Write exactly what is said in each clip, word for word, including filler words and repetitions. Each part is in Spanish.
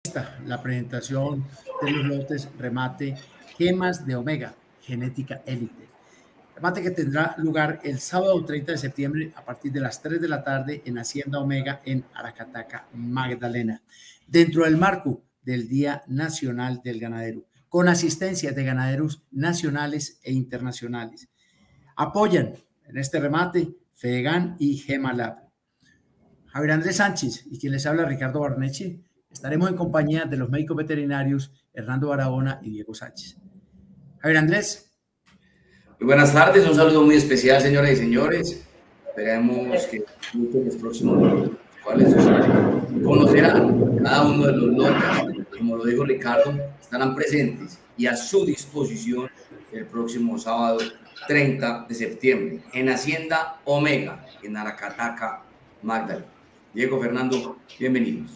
la presentación de los lotes remate Gemas de Omega, genética élite. Remate que tendrá lugar el sábado treinta de septiembre a partir de las tres de la tarde en Hacienda Omega en Aracataca, Magdalena, dentro del marco del Día Nacional del Ganadero, con asistencia de ganaderos nacionales e internacionales. Apoyan en este remate Fedegan y Gemalab. Javier Andrés Sánchez y quien les habla, Ricardo Barneche, estaremos en compañía de los médicos veterinarios Hernando Barahona y Diego Sánchez. Javier Andrés. Muy buenas tardes, un saludo muy especial, señoras y señores. Esperemos que en los próximos minutos, cuáles conocerán cada uno de los lotes, como lo dijo Ricardo, estarán presentes y a su disposición el próximo sábado treinta de septiembre en Hacienda Omega, en Aracataca, Magdalena. Diego, Fernando, bienvenidos.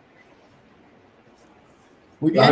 Muy bien.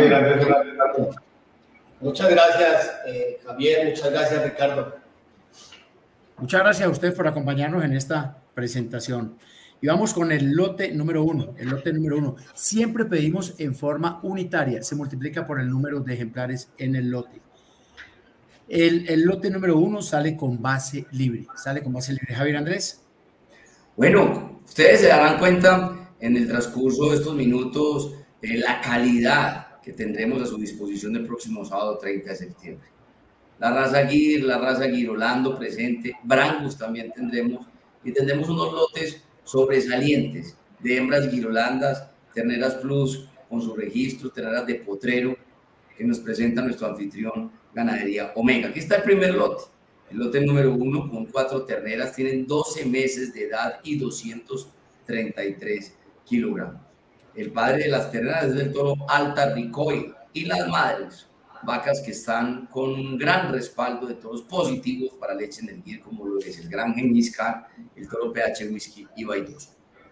Muchas gracias, eh, Javier, muchas gracias, Ricardo. Muchas gracias a usted por acompañarnos en esta presentación. Y vamos con el lote número uno. El lote número uno. Siempre pedimos en forma unitaria, se multiplica por el número de ejemplares en el lote. El, el lote número uno sale con base libre. Sale con base libre. Javier Andrés. Bueno, ustedes se darán cuenta en el transcurso de estos minutos de la calidad que tendremos a su disposición el próximo sábado treinta de septiembre. La raza Guir, la raza Girolando presente, Brangus también tendremos, y tendremos unos lotes sobresalientes de hembras girolandas, terneras plus con su registro, terneras de potrero, que nos presenta nuestro anfitrión Ganadería Omega. Aquí está el primer lote. El lote número uno con cuatro terneras, tienen doce meses de edad y doscientos treinta y tres kilogramos. El padre de las terneras es el toro Alta Ricoy y las madres, vacas que están con un gran respaldo de toros positivos para leche en el Guir, como lo es el Gran Gengis Khan, el toro P H Whisky y Vaidoso.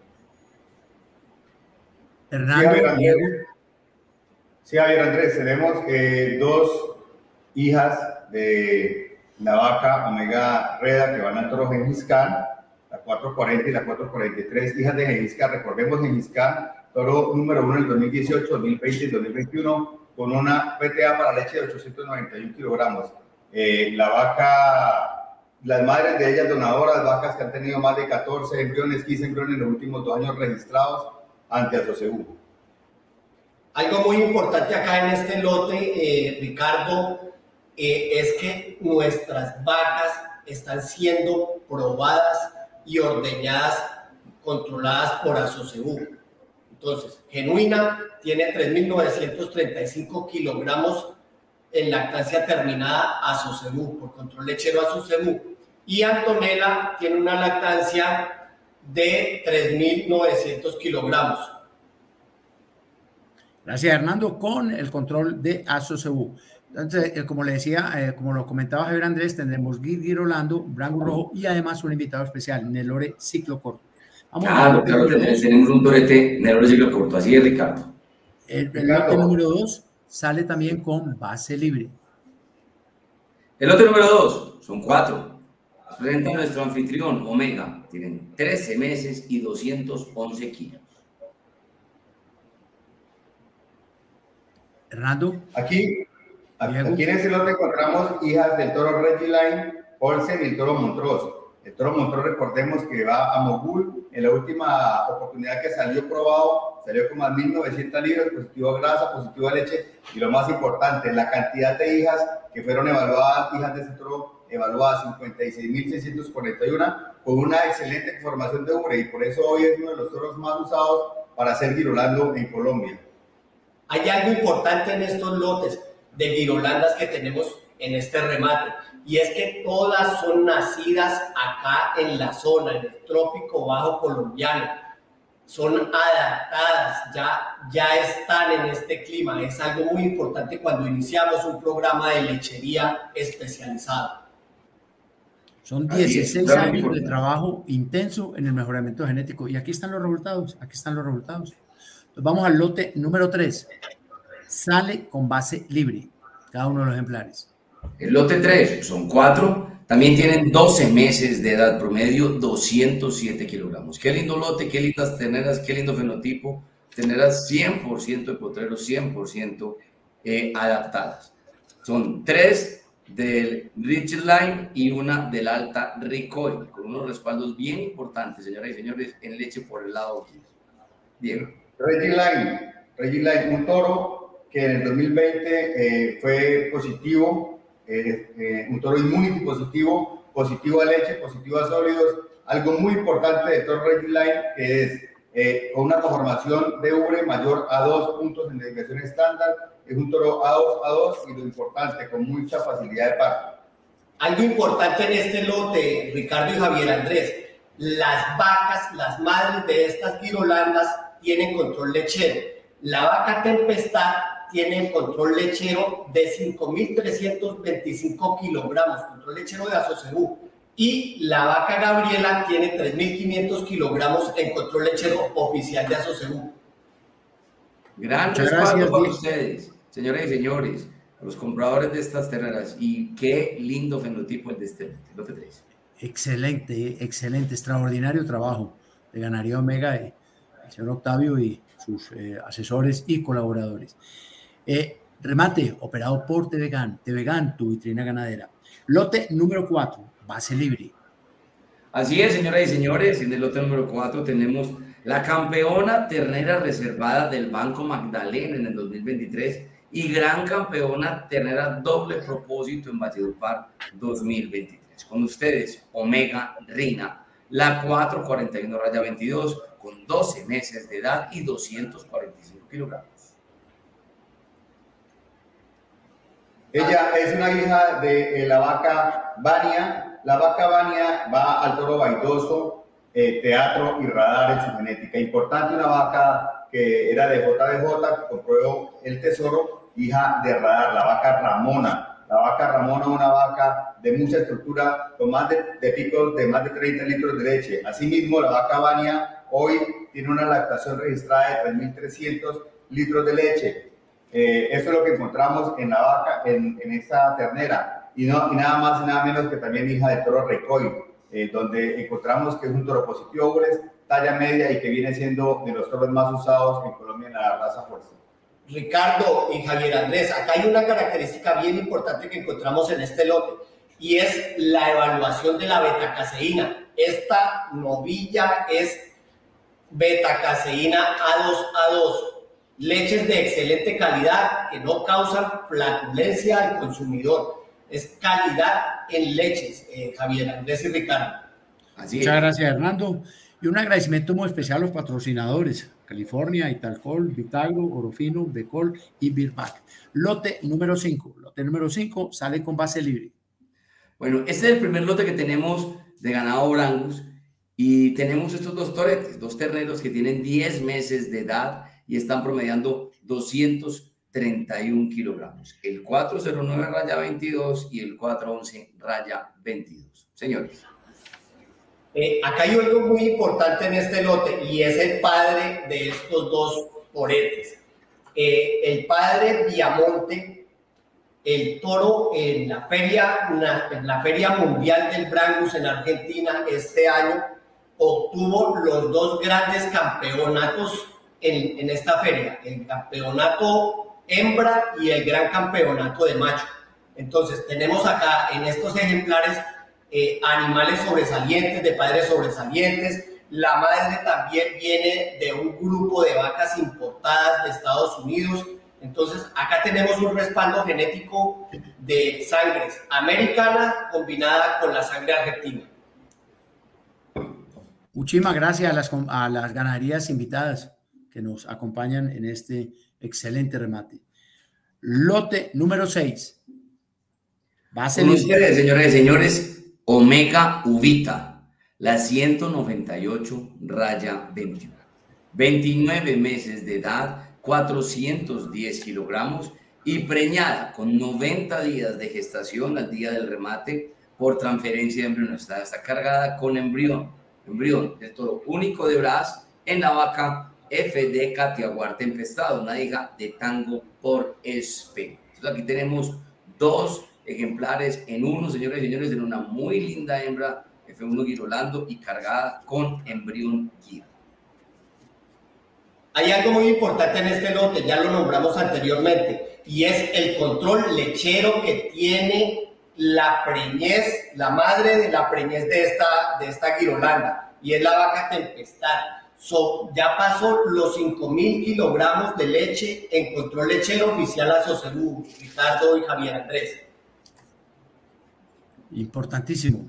Hernando. Sí, Javier, sí, Javier Andrés, tenemos eh, dos hijas de la vaca Omega Reda que van al toro Gengis Khan, la cuatrocientos cuarenta y la cuatrocientos cuarenta y tres, hijas de Gengis Khan. Recordemos Gengis Khan, toro número uno en el dos mil dieciocho, dos mil veinte y dos mil veintiuno, con una P T A para leche de ochocientos noventa y uno kilogramos. Eh, la vaca, las madres de ellas donadoras, vacas que han tenido más de catorce embriones, quince embriones en los últimos dos años registrados ante Asosegu. Algo muy importante acá en este lote, eh, Ricardo, eh, es que nuestras vacas están siendo probadas y ordeñadas, controladas por Asosegu. Entonces, Genuina tiene tres mil novecientos treinta y cinco kilogramos en lactancia terminada Asosegu, por control lechero Asosegu. Y Antonella tiene una lactancia de tres mil novecientos kilogramos. Gracias, Hernando, con el control de Asosegu. Entonces, eh, como le decía, eh, como lo comentaba Javier Andrés, tendremos Guir Girolando, Brangus Rojo y además un invitado especial, Nelore Ciclo Corto. Vamos claro, a claro, tenemos, tenemos un torete Nelore Ciclo Corto, así es, Ricardo. El, el lote número dos sale también con base libre. El lote número dos son cuatro. Nos presenta nuestro anfitrión Omega. Tienen trece meses y doscientos once kilos. Hernando. Aquí, aquí en este lote encontramos hijas del toro Regiline, Olsen y el toro Montrose. El toro Montrose, recordemos que va a Mogul. En la última oportunidad que salió probado, salió con más de mil novecientas libras, positivo a grasa, positivo a leche. Y lo más importante, la cantidad de hijas que fueron evaluadas, hijas de este toro, evaluadas cincuenta y seis mil seiscientos cuarenta y uno, con una excelente formación de ubre. Y por eso hoy es uno de los toros más usados para hacer girolando en Colombia. Hay algo importante en estos lotes de girolandas que tenemos en este remate, y es que todas son nacidas acá en la zona, en el trópico bajo colombiano. Son adaptadas, ya, ya están en este clima. Es algo muy importante cuando iniciamos un programa de lechería especializado. Son dieciséis años de trabajo intenso en el mejoramiento genético, y aquí están los resultados, aquí están los resultados. Entonces vamos al lote número tres. Sale con base libre, cada uno de los ejemplares. El lote tres son cuatro, también tienen doce meses de edad promedio, doscientos siete kilogramos. Qué lindo lote, qué lindas terneras, qué lindo fenotipo. terneras cien por ciento de potreros, cien por ciento eh, adaptadas. Son tres del Ridgeline y una del Alta Recoil, con unos respaldos bien importantes, señoras y señores, en leche por el lado. Diego. Ridgeline, Ridgeline, un toro que en el dos mil veinte eh, fue positivo, eh, eh, un toro immunity positivo, positivo a leche, positivo a sólidos. Algo muy importante de toro Ridgeline, que es eh, con una conformación de ubre mayor a dos puntos en desviación estándar. Es un toro A dos A dos y lo importante, con mucha facilidad de parto. Algo importante en este lote, Ricardo y Javier Andrés, las vacas, las madres de estas guirolandas tienen control lechero. La vaca Tempestad tiene control lechero de cinco mil trescientos veinticinco kilogramos, control lechero de Asocebú. Y la vaca Gabriela tiene tres mil quinientos kilogramos en control lechero oficial de Asocebú. Gran Muchas respaldo gracias, para Diego. ustedes, señoras y señores, los compradores de estas terneras. Y qué lindo fenotipo el de este lote tres. Excelente, excelente, extraordinario trabajo de Ganadería Omega, eh, el señor Octavio y sus eh, asesores y colaboradores. Eh, remate operado por Tevegan, Tevegan, tu vitrina ganadera. Lote número cuatro, base libre. Así es, señoras y señores, en el lote número cuatro tenemos la campeona ternera reservada del Banco Magdalena en el dos mil veintitrés y gran campeona ternera doble propósito en Valledupar dos mil veintitrés. Con ustedes, Omega Rina, la cuatro cuarenta y uno raya veintidós, con doce meses de edad y doscientos cuarenta y cinco kilogramos. Ella es una hija de eh, la vaca Vania. La vaca Vania va al toro vaidoso, eh, teatro y radar en su genética. Importante, una vaca que era de J D J, que compró el tesoro, hija de radar, la vaca Ramona. La vaca Ramona, una vaca de mucha estructura, con más de, de picos de más de treinta litros de leche. Asimismo, la vaca Vania hoy tiene una lactación registrada de tres mil trescientos litros de leche. Eh, eso es lo que encontramos en la vaca, en, en esta ternera. Y, no, y nada más y nada menos que también hija de toro Recoil, eh, donde encontramos que es un toro positivo, talla media y que viene siendo de los toros más usados en Colombia en la raza fuerza. Ricardo y Javier Andrés, acá hay una característica bien importante que encontramos en este lote y es la evaluación de la betacaseína. Esta novilla es betacaseína A dos A dos, leches de excelente calidad que no causan flatulencia al consumidor. Es calidad en leches, eh, Javier Andrés y Ricardo. Así Muchas es. gracias, Hernando. Y un agradecimiento muy especial a los patrocinadores: California, Italcol, Vitagro, Orofino, Becol y Birbac. Lote número cinco. Lote número cinco sale con base libre. Bueno, este es el primer lote que tenemos de ganado Brangus y tenemos estos dos toretes, dos terneros que tienen diez meses de edad y están promediando doscientos treinta y un kilogramos. El cuatro cero nueve raya veintidós y el cuatro once raya veintidós. Señores. Eh, acá hay algo muy importante en este lote y es el padre de estos dos toretes. Eh, el padre Viamonte, el toro en la feria, en la feria mundial del Brangus en Argentina este año, obtuvo los dos grandes campeonatos en, en esta feria, el campeonato hembra y el gran campeonato de macho. Entonces tenemos acá en estos ejemplares Eh, animales sobresalientes, de padres sobresalientes. La madre también viene de un grupo de vacas importadas de Estados Unidos. Entonces, acá tenemos un respaldo genético de sangres americana combinada con la sangre argentina. Muchísimas gracias a las, a las ganaderías invitadas que nos acompañan en este excelente remate. Lote número seis. Base Con libre. ustedes, señores y señores, Omega Uvita, la ciento noventa y ocho raya veintiuno. veintinueve meses de edad, cuatrocientos diez kilogramos y preñada con noventa días de gestación al día del remate por transferencia de embrión. Está, está cargada con embrión, embrión del toro único de Brás en la vaca F D Catiaguar Tempestad, una hija de Tango por Espe. Entonces aquí tenemos dos ejemplares en uno, señores y señores, en una muy linda hembra F uno Girolando y cargada con embrión guía. Hay algo muy importante en este lote, ya lo nombramos anteriormente, y es el control lechero que tiene la preñez, la madre de la preñez de esta, de esta guirolanda, y es la vaca Tempestad. So, ya pasó los cinco mil kilogramos de leche en control lechero oficial a Sosegú, Ricardo y Javier Andrés. Importantísimo.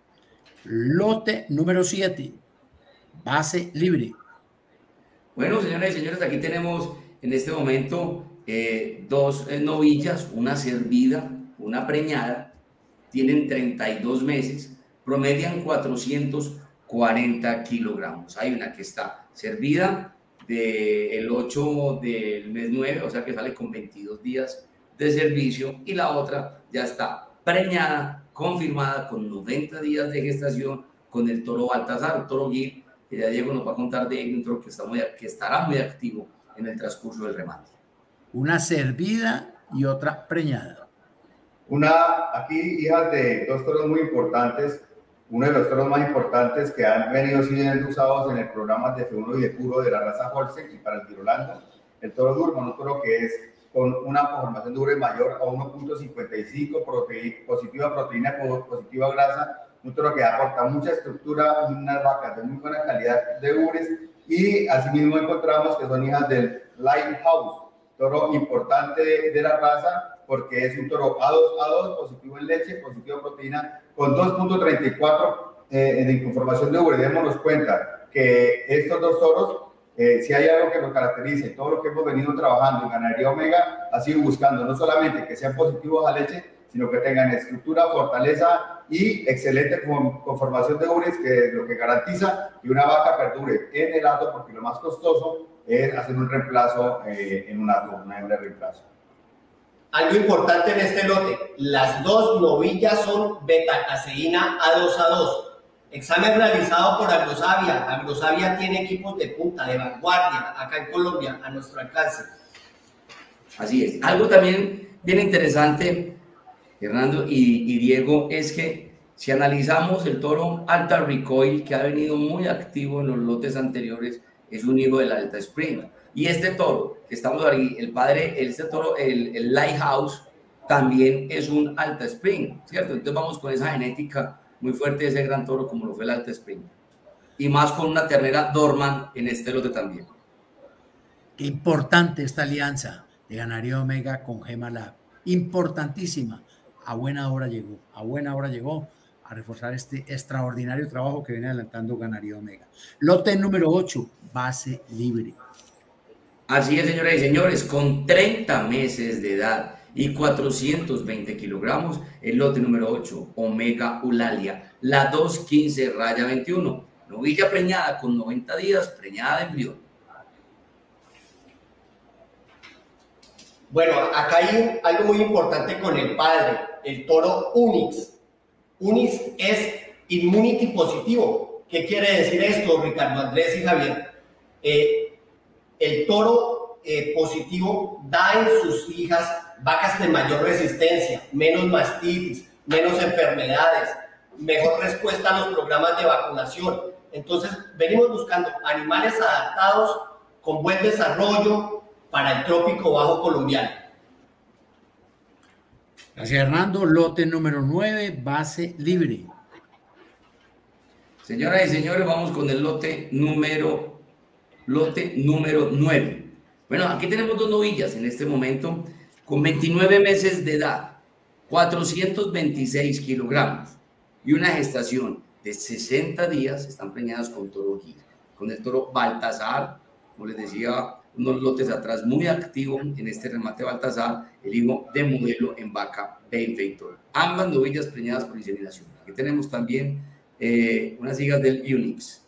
Lote número siete, base libre. Bueno, señoras y señores, aquí tenemos en este momento eh, dos eh, novillas, una servida, una preñada, tienen treinta y dos meses, promedian cuatrocientos cuarenta kilogramos. Hay una que está servida del ocho del mes nueve, o sea que sale con veintidós días de servicio, y la otra ya está preñada, confirmada, con noventa días de gestación, con el toro Baltasar, toro Gil, que ya Diego nos va a contar de él, un toro que, está muy, que estará muy activo en el transcurso del remate. Una servida y otra preñada. Una, aquí hijas de dos toros muy importantes, uno de los toros más importantes que han venido siendo usados en el programa de F uno y de Puro de la raza Holstein y para el Girolando, el toro Durban, un toro que es con una conformación de ubre mayor a uno punto cincuenta y cinco, prote positiva proteína, positiva grasa, un toro que aporta mucha estructura, unas vacas de muy buena calidad de ubres, y asimismo encontramos que son hijas del Lighthouse, toro importante de, de la raza, porque es un toro A dos A dos, positivo en leche, positivo en proteína, con dos punto treinta y cuatro eh, de conformación de ubre. Démonos cuenta que estos dos toros, eh, si hay algo que nos caracterice, todo lo que hemos venido trabajando en Ganadería Omega, ha sido buscando no solamente que sean positivos a leche, sino que tengan estructura, fortaleza y excelente conformación de ubres, que es lo que garantiza que una vaca perdure en el hato, porque lo más costoso es hacer un reemplazo eh, en un hato, una hembra de reemplazo. Algo importante en este lote, las dos novillas son betacaseína A dos A dos. Examen realizado por Agrosavia. Agrosavia tiene equipos de punta, de vanguardia, acá en Colombia, a nuestro alcance. Así es. Algo también bien interesante, Fernando y, y Diego, es que si analizamos el toro Alta Recoil, que ha venido muy activo en los lotes anteriores, es un hijo del Alta Spring. Y este toro, que estamos ahí, el padre, este toro, el, el Lighthouse, también es un Alta Spring, ¿cierto? Entonces vamos con esa genética muy fuerte de ese gran toro como lo fue el Alta Spring. Y más con una ternera Dorman en este lote también. Qué importante esta alianza de Ganadería Omega con Gemalab. Importantísima. A buena hora llegó, a buena hora llegó a reforzar este extraordinario trabajo que viene adelantando Ganadería Omega. Lote número ocho, base libre. Así es, señoras y señores, con treinta meses de edad y cuatrocientos veinte kilogramos, el lote número ocho, Omega Eulalia, la doscientos quince raya veintiuno, novilla preñada con noventa días, preñada de embrión. Bueno, acá hay algo muy importante con el padre, el toro Unix. Unix es immunity positivo. ¿Qué quiere decir esto, Ricardo Andrés y Javier? Eh, el toro eh, positivo da en sus hijas vacas de mayor resistencia, menos mastitis, menos enfermedades, mejor respuesta a los programas de vacunación. Entonces, venimos buscando animales adaptados con buen desarrollo para el trópico bajo colombiano. Gracias, Hernando. Lote número nueve, base libre. Señoras y señores, vamos con el lote número, lote número nueve. Bueno, aquí tenemos dos novillas en este momento con veintinueve meses de edad, cuatrocientos veintiséis kilogramos y una gestación de sesenta días. Están preñadas con toro Gil, con el toro Baltasar, como les decía, unos lotes atrás muy activo en este remate Baltasar, el hijo de modelo en vaca Benfeitor. Ambas novillas preñadas por inseminación. Aquí tenemos también eh, unas hijas del Unix.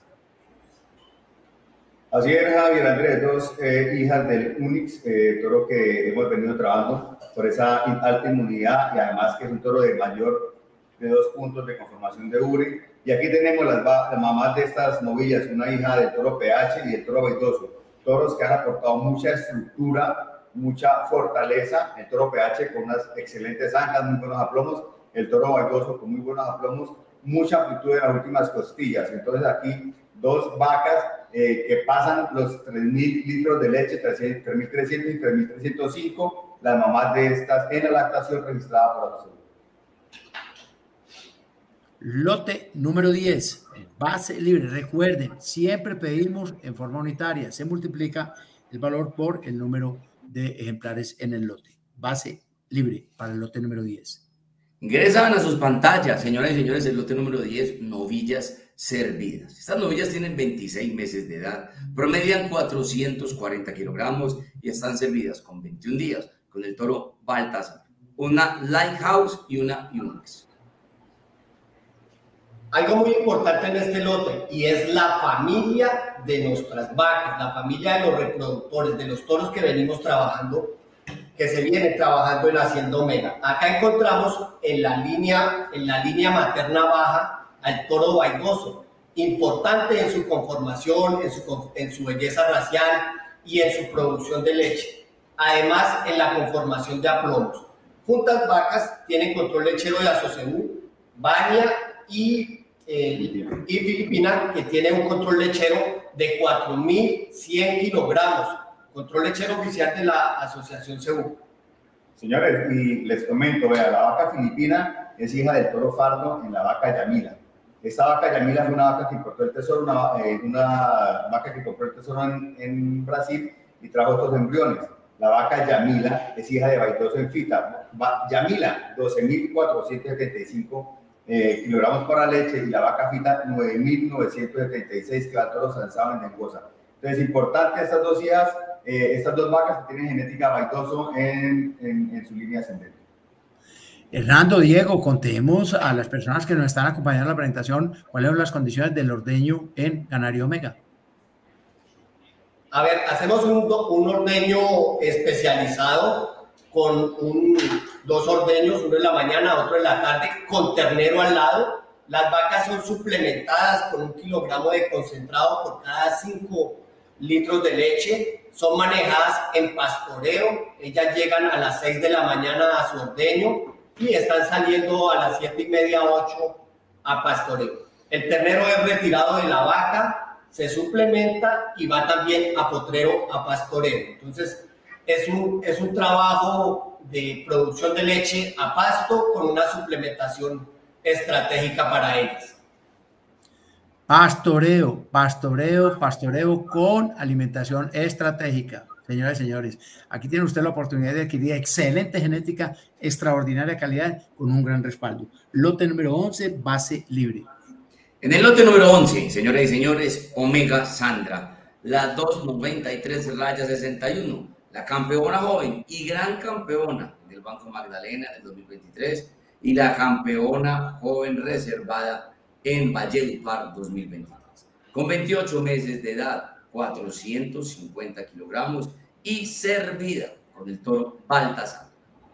Así es, Javier Andrés, dos eh, hijas del Unix, eh, toro que hemos venido trabajando por esa alta inmunidad y además que es un toro de mayor de dos puntos de conformación de ubre. Y aquí tenemos las, las mamás de estas novillas, una hija del toro P H y el toro Vaidoso, toros que han aportado mucha estructura, mucha fortaleza. El toro P H con unas excelentes ancas, muy buenos aplomos, el toro Vaidoso con muy buenos aplomos, mucha amplitud en las últimas costillas. Entonces aquí dos vacas eh, que pasan los tres mil litros de leche, tres mil trescientos y tres mil trescientos cinco, las mamás de estas en la lactación registrada por la salud. Lote número diez, base libre. Recuerden, siempre pedimos en forma unitaria. Se multiplica el valor por el número de ejemplares en el lote. Base libre para el lote número diez. Ingresan a sus pantallas, señoras y señores, el lote número diez, novillas servidas. Estas novillas tienen veintiséis meses de edad, promedian cuatrocientos cuarenta kilogramos y están servidas con veintiún días con el toro Baltasar, una Lighthouse y una Unix. Algo muy importante en este lote y es la familia de nuestras vacas, la familia de los reproductores, de los toros que venimos trabajando, que se viene trabajando en Hacienda Omega. Acá encontramos en la línea, en la línea materna baja al toro vaidoso, importante en su conformación, en su, en su belleza racial y en su producción de leche. Además, en la conformación de aplomos. Juntas vacas tienen control lechero de Asocebú, Baña y Eh, y Filipina, que tiene un control lechero de cuatro mil cien kilogramos, control lechero oficial de la Asociación Cebú. Señores, y les comento, vea, la vaca Filipina es hija del toro Fardo en la vaca Yamila. Esta vaca Yamila fue una vaca que importó el tesoro, una, eh, una vaca que compró el tesoro en, en Brasil y trajo estos embriones. La vaca Yamila es hija de Vaidoso en Fita. Yamila, doce mil cuatrocientos setenta y cinco Eh, kilogramos para leche, y la vaca Fita nueve mil novecientos setenta y seis que va al toro Sansado en Mendoza. Entonces, importante estas dos hijas, eh, estas dos vacas que tienen genética Vaidoso en, en, en su línea ascendente. Hernando, Diego, contemos a las personas que nos están acompañando en la presentación cuáles son las condiciones del ordeño en Ganario Omega. A ver, hacemos un, un ordeño especializado con un, dos ordeños, uno en la mañana, otro en la tarde, con ternero al lado. Las vacas son suplementadas con un kilogramo de concentrado por cada cinco litros de leche. Son manejadas en pastoreo. Ellas llegan a las seis de la mañana a su ordeño y están saliendo a las siete y media, ocho a pastoreo. El ternero es retirado de la vaca, se suplementa y va también a potrero, a pastoreo. Entonces, Es un, es un trabajo de producción de leche a pasto con una suplementación estratégica para ellas. Pastoreo, pastoreo, pastoreo con alimentación estratégica. Señoras y señores, aquí tiene usted la oportunidad de adquirir excelente genética, extraordinaria calidad con un gran respaldo. Lote número once, base libre. En el lote número once, señoras y señores, Omega Sandra, la dos noventa y tres raya sesenta y uno. La campeona joven y gran campeona del Banco Magdalena del dos mil veintitrés y la campeona joven reservada en Valledupar dos mil veintitrés. Con veintiocho meses de edad, cuatrocientos cincuenta kilogramos y servida con el toro Baltasar.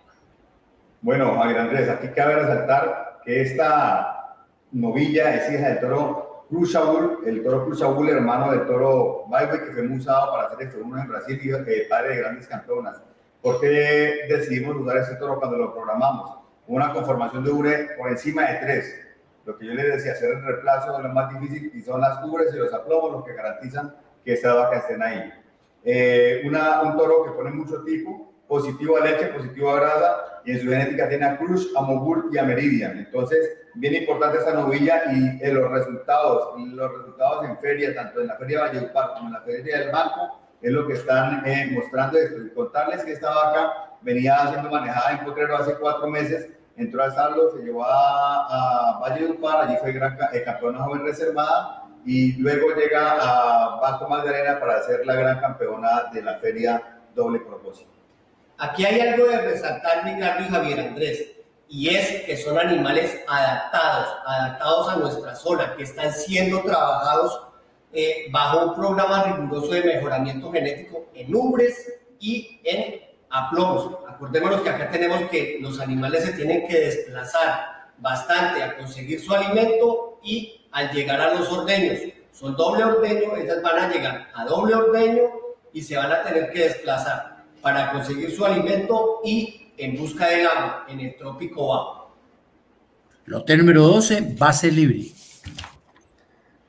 Bueno, Javier Andrés, aquí cabe resaltar que esta novilla es hija del toro Cruz Shaul, el toro Cruz Shaul, hermano del toro Baibay, que fue muy usado para hacer F uno en Brasil y eh, padre de grandes campeonas. ¿Por qué decidimos usar este toro cuando lo programamos? Una conformación de ure por encima de tres. Lo que yo les decía, hacer el reemplazo es lo más difícil y son las ubres y los aplomos los que garantizan que estas vacas estén ahí. Eh, una, un toro que pone mucho tipo, positivo a leche, positivo a grasa, y en su genética tiene a Cruz, a Mogul y a Meridian. Entonces, bien importante esta novilla y eh, los resultados, los resultados en feria, tanto en la feria de Valledupar como en la feria del Banco, es lo que están eh, mostrando esto. Y contarles que esta vaca venía siendo manejada en potrero hace cuatro meses, entró al saldo, se llevó a, a Valledupar, allí fue gran, eh, campeona joven reservada, y luego llega a Banco Magdalena para ser la gran campeona de la feria doble propósito. Aquí hay algo de resaltar, Ricardo y Javier Andrés, y es que son animales adaptados, adaptados a nuestra zona, que están siendo trabajados eh, bajo un programa riguroso de mejoramiento genético en ubres y en aplomos. Acordémonos que acá tenemos que los animales se tienen que desplazar bastante a conseguir su alimento y al llegar a los ordeños. Son doble ordeño, ellas van a llegar a doble ordeño y se van a tener que desplazar para conseguir su alimento y en busca del agua en el trópico bajo. Lote número doce, base libre.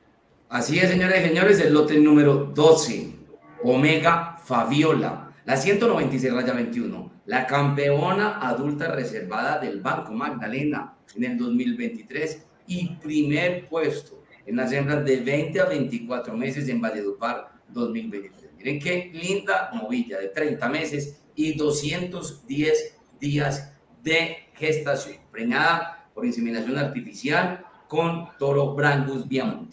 Así es, señoras y señores, el lote número doce, Omega Fabiola, la ciento noventa y seis raya veintiuno, la campeona adulta reservada del Banco Magdalena en el dos mil veintitrés y primer puesto en las hembras de veinte a veinticuatro meses en Valledupar dos mil veintitrés. Miren qué linda novilla de treinta meses y doscientos diez días de gestación, preñada por inseminación artificial con toro Brangus Viamonte.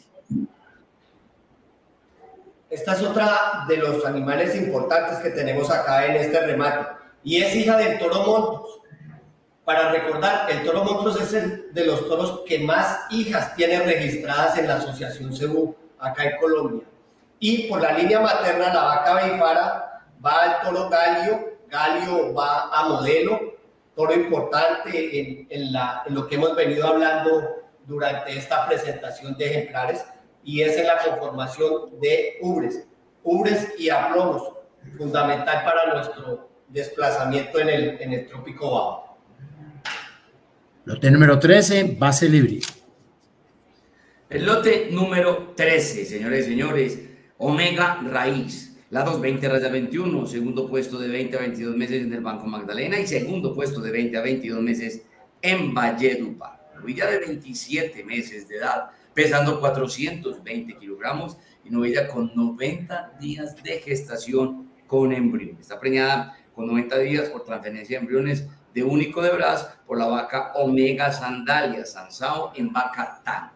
Esta es otra de los animales importantes que tenemos acá en este remate y es hija del toro Montrose. Para recordar, el toro Montrose es el de los toros que más hijas tiene registradas en la Asociación Cebú acá en Colombia. Y por la línea materna, la vaca Beifara va al toro Galio, Galio va a Modelo, toro importante en, en, la, en lo que hemos venido hablando durante esta presentación de ejemplares, y es en la conformación de ubres, ubres y aplomos, fundamental para nuestro desplazamiento en el, en el trópico bajo. Lote número trece, base libre. El lote número trece, señores y señores, Omega Raíz, la doscientos veinte raya veintiuno, segundo puesto de veinte a veintidós meses en el Banco Magdalena y segundo puesto de veinte a veintidós meses en Valledupar. Novilla de veintisiete meses de edad, pesando cuatrocientos veinte kilogramos y novilla con noventa días de gestación con embrión. Está preñada con noventa días por transferencia de embriones de único de Brás por la vaca Omega Sandalia, Sansao en Bacatán.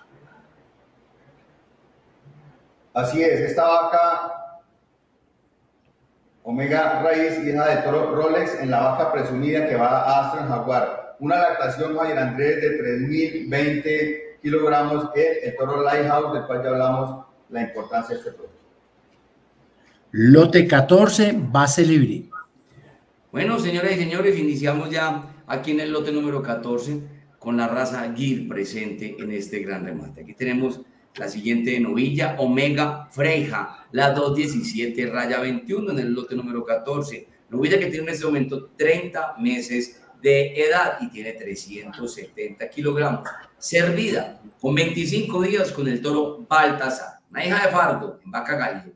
Así es, esta vaca Omega Raíz, hija de toro Rolex, en la vaca presumida que va a Astro en Jaguar. Una lactación, Javier Andrés, de tres mil veinte kilogramos en el toro Lighthouse, del cual ya hablamos la importancia de este producto. Lote catorce, base libre. Bueno, señoras y señores, iniciamos ya aquí en el lote número catorce con la raza Gir presente en este gran remate. Aquí tenemos la siguiente novilla, Omega Freija, la doscientos diecisiete raya veintiuno en el lote número catorce. Novilla que tiene en este momento treinta meses de edad y tiene trescientos setenta kilogramos. Servida con veinticinco días con el toro Baltasar, una hija de Fardo en Vaca Galio.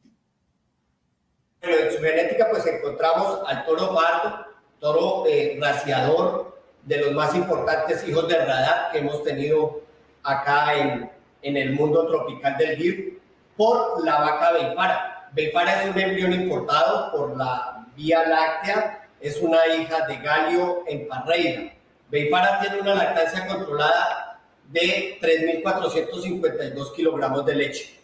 Pero en su genética pues encontramos al toro Fardo, toro eh, raciador, de los más importantes hijos del radar que hemos tenido acá en, en el mundo tropical del Gir, por la vaca Beifara. Beifara es un embrión importado por la Vía Láctea, es una hija de Galio en Parreira. Beifara tiene una lactancia controlada de tres mil cuatrocientos cincuenta y dos kilogramos de leche.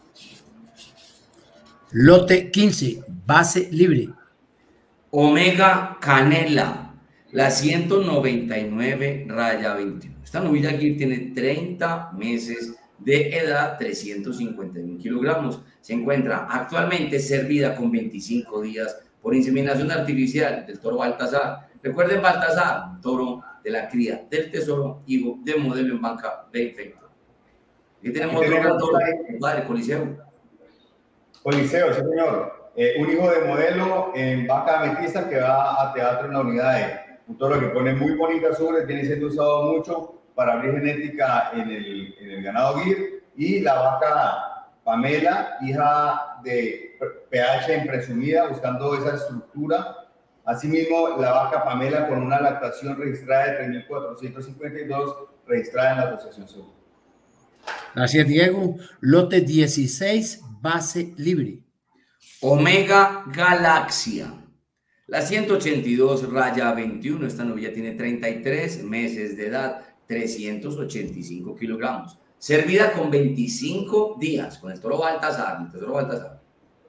Lote quince, base libre. Omega Canela, la ciento noventa y nueve raya veintiuno. Esta novilla aquí tiene treinta meses de edad, trescientos cincuenta y uno kilogramos. Se encuentra actualmente servida con veinticinco días por inseminación artificial del toro Baltasar. Recuerden, Baltasar, toro de la cría del Tesoro, hijo de Modelo en Banca Perfecto. Aquí tenemos Aquí otro tenemos toro, ahí. padre, Coliseo. Coliseo, sí señor. Eh, un hijo de Modelo en vaca ametista que va a teatro en la unidad E. Un toro que pone muy bonitas ubres, viene siendo usado mucho para abrir genética en el, en el ganado Gir. Y la vaca Pamela, hija de P H en presumida, buscando esa estructura. Asimismo, la vaca Pamela con una lactación registrada de tres mil cuatrocientos cincuenta y dos, registrada en la Asociación Segura. Gracias, Diego. Lote dieciséis, base libre. Omega Galaxia, la ciento ochenta y dos raya veintiuno. Esta novilla tiene treinta y tres meses de edad, trescientos ochenta y cinco kilogramos. Servida con veinticinco días con el toro Baltasar. El toro Baltasar.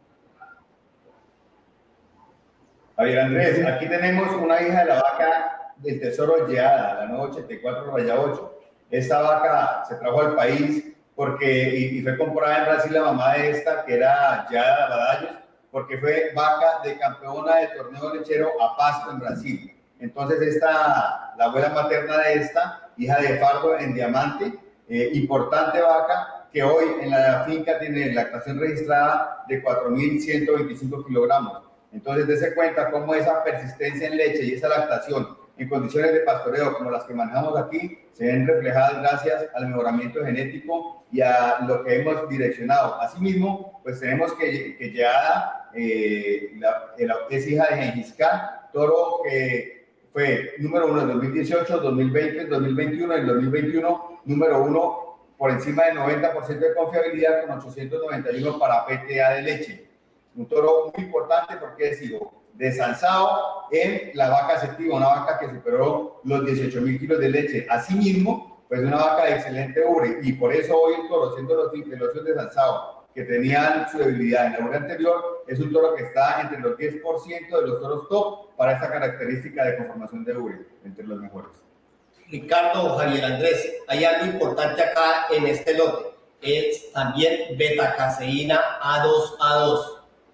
Javier Andrés, aquí tenemos una hija de la vaca del Tesoro Yeada, la nueva ochenta y cuatro raya ocho. Esta vaca se trajo al país porque, y, y fue comprada en Brasil la mamá de esta, que era Yeada Badallos, porque fue vaca de campeona del torneo lechero a Pasto en Brasil. Entonces esta, la abuela materna de esta, hija de Fardo en Diamante, eh, importante vaca que hoy en la finca tiene lactación registrada de cuatro mil ciento veinticinco kilogramos. Entonces, dése cuenta cómo esa persistencia en leche y esa lactación en condiciones de pastoreo como las que manejamos aquí se ven reflejadas gracias al mejoramiento genético y a lo que hemos direccionado. Asimismo, pues tenemos que, que Yeada eh, la, la, es hija de Gengis Khan, toro que fue número uno en dos mil dieciocho, dos mil veinte, dos mil veintiuno, en dos mil veintiuno número uno por encima del noventa por ciento de confiabilidad con ochocientos noventa y uno para P T A de leche. Un toro muy importante porque es hijo desanzado en la vaca setiva, una vaca que superó los dieciocho mil kilos de leche. Asimismo, pues una vaca de excelente ubre, y por eso hoy el toro, siendo los velocios desanzados que tenían su debilidad en la ubre anterior, es un toro que está entre los diez por ciento de los toros top para esta característica de conformación de ubre, entre los mejores. Ricardo, Javier Andrés, hay algo importante acá en este lote, es también betacaseína A dos A dos.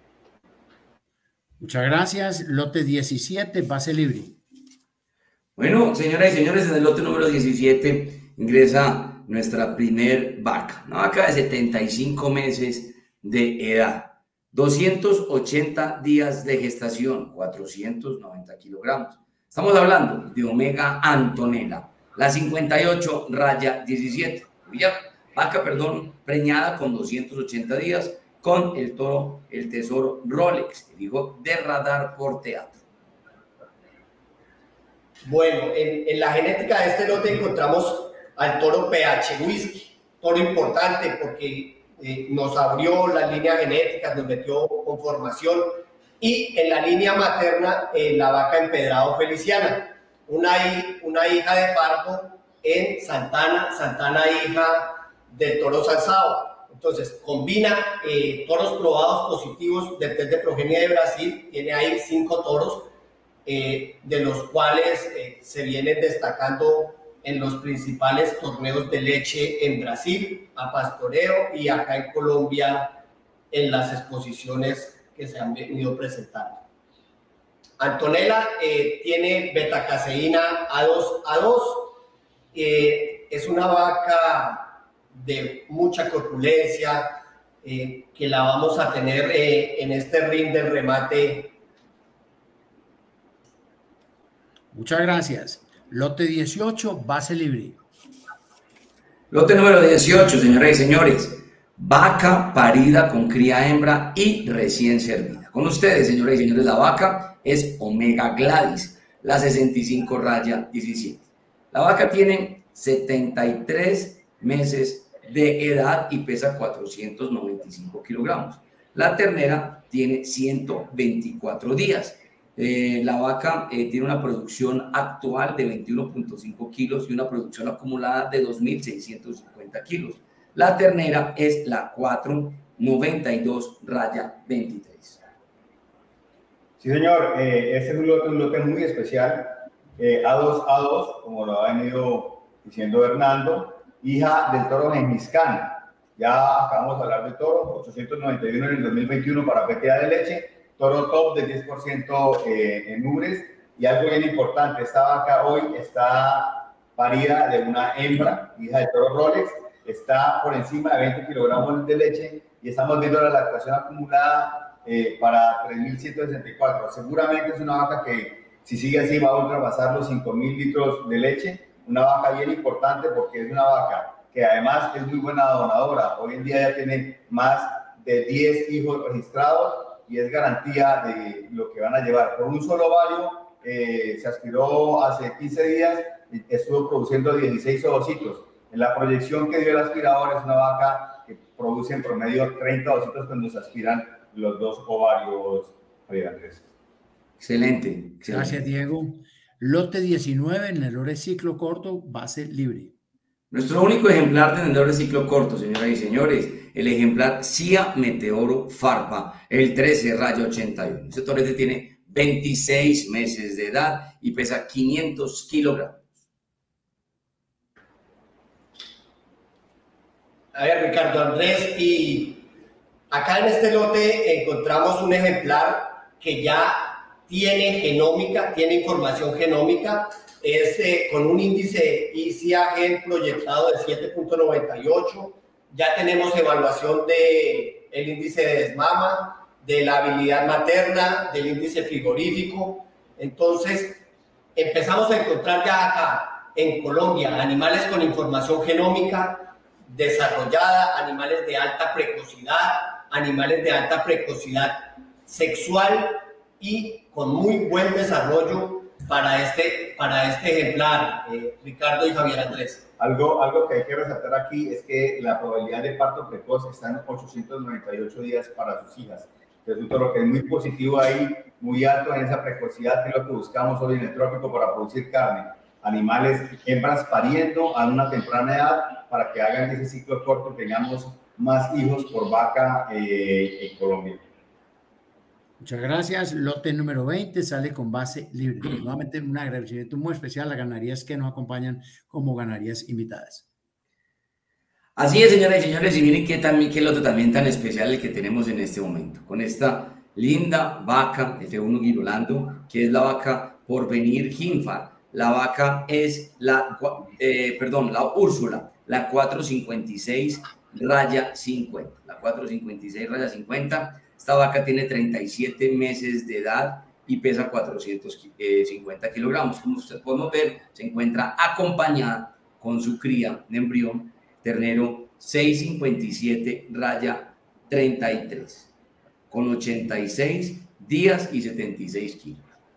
Muchas gracias. Lote diecisiete, base libre. Bueno, señoras y señores, en el lote número diecisiete ingresa nuestra primer vaca, una vaca de setenta y cinco meses de edad, doscientos ochenta días de gestación, cuatrocientos noventa kilogramos. Estamos hablando de Omega Antonella, la cincuenta y ocho raya diecisiete, vaca, perdón, preñada con doscientos ochenta días, con el toro, el tesoro Rolex, el hijo de Radar por Teatro. Bueno, en, en la genética de este lote encontramos al toro P H Whisky, toro importante porque eh, nos abrió las líneas genéticas, nos metió conformación, y en la línea materna eh, la vaca Empedrado Feliciana, una, una hija de Fargo en Santana, Santana hija del toro Salzado. Entonces, combina eh, toros probados positivos del test de progenia de Brasil, tiene ahí cinco toros, eh, de los cuales eh, se vienen destacando en los principales torneos de leche en Brasil, a pastoreo, y acá en Colombia en las exposiciones que se han venido presentando. Antonella eh, tiene betacaseína A dos A dos, eh, es una vaca de mucha corpulencia, eh, que la vamos a tener eh, en este ring del remate. Muchas gracias. Lote dieciocho, base libre. Lote número dieciocho, señoras y señores, vaca parida con cría hembra y recién servida. Con ustedes, señoras y señores, la vaca es Omega Gladys, la sesenta y cinco raya diecisiete. La vaca tiene setenta y tres meses de edad y pesa cuatrocientos noventa y cinco kilogramos. La ternera tiene ciento veinticuatro días. Eh, la vaca eh, tiene una producción actual de veintiuno punto cinco kilos y una producción acumulada de dos mil seiscientos cincuenta kilos. La ternera es la cuatro noventa y dos raya veintitrés. Sí, señor, eh, este es un lote, un lote muy especial, eh, A dos A dos, como lo ha venido diciendo Hernando, hija del toro Gengis Khan. Ya acabamos de hablar del toro, ochocientos noventa y uno en el dos mil veintiuno para P T A de leche, toro top del diez por ciento eh, en ubres. Y algo bien importante, esta vaca hoy está parida de una hembra, hija del toro Rolex, está por encima de veinte kilogramos de leche y estamos viendo la lactación acumulada eh, para tres mil ciento sesenta y cuatro. Seguramente es una vaca que, si sigue así, va a ultrapasar los cinco mil litros de leche. Una vaca bien importante porque es una vaca que además es muy buena donadora. Hoy en día ya tiene más de diez hijos registrados y es garantía de lo que van a llevar. Por un solo ovario eh, se aspiró hace quince días y estuvo produciendo dieciséis ovocitos. En la proyección que dio el aspirador es una vaca que produce en promedio treinta ovocitos cuando se aspiran los dos ovarios, Javier Andrés. Excelente, excelente. Gracias, Diego. Lote diecinueve, Nenor de ciclo corto, base libre. Nuestro único ejemplar de Nenor de ciclo corto, señoras y señores, el ejemplar Cia Meteoro Farpa, el trece raya ochenta y uno. Este torete tiene veintiséis meses de edad y pesa quinientos kilogramos. A ver, Ricardo Andrés, y acá en este lote encontramos un ejemplar que ya tiene genómica, tiene información genómica, es eh, con un índice I C A Gen proyectado de siete punto noventa y ocho. Ya tenemos evaluación del el índice de desmama, de la habilidad materna, del índice frigorífico. Entonces, empezamos a encontrar ya acá en Colombia animales con información genómica desarrollada, animales de alta precocidad, animales de alta precocidad sexual y con muy buen desarrollo para este, para este ejemplar, eh, Ricardo y Javier Andrés. Algo, algo que hay que resaltar aquí es que la probabilidad de parto precoz está en ochocientos noventa y ocho días para sus hijas. Entonces, un toro que es muy positivo ahí, muy alto en esa precocidad, que es lo que buscamos hoy en el trópico para producir carne. Animales, hembras pariendo a una temprana edad para que hagan ese ciclo corto y tengamos más hijos por vaca eh, en Colombia. Muchas gracias. Lote número veinte sale con base libre. Nuevamente un agradecimiento muy especial a ganaderías que nos acompañan como ganaderías invitadas. Así es, señoras y señores, y miren qué, también, qué lote también tan especial el que tenemos en este momento, con esta linda vaca F uno Girolando, que es la vaca Porvenir Ginfar. La vaca es la, eh, perdón, la Úrsula, la cuatrocientos cincuenta y seis raya cincuenta. La cuatrocientos cincuenta y seis raya cincuenta. Esta vaca tiene treinta y siete meses de edad y pesa cuatrocientos cincuenta kilogramos. Como ustedes podemos ver, se encuentra acompañada con su cría de embrión, ternero seiscientos cincuenta y siete raya treinta y tres, con ochenta y seis días y setenta y seis kilos.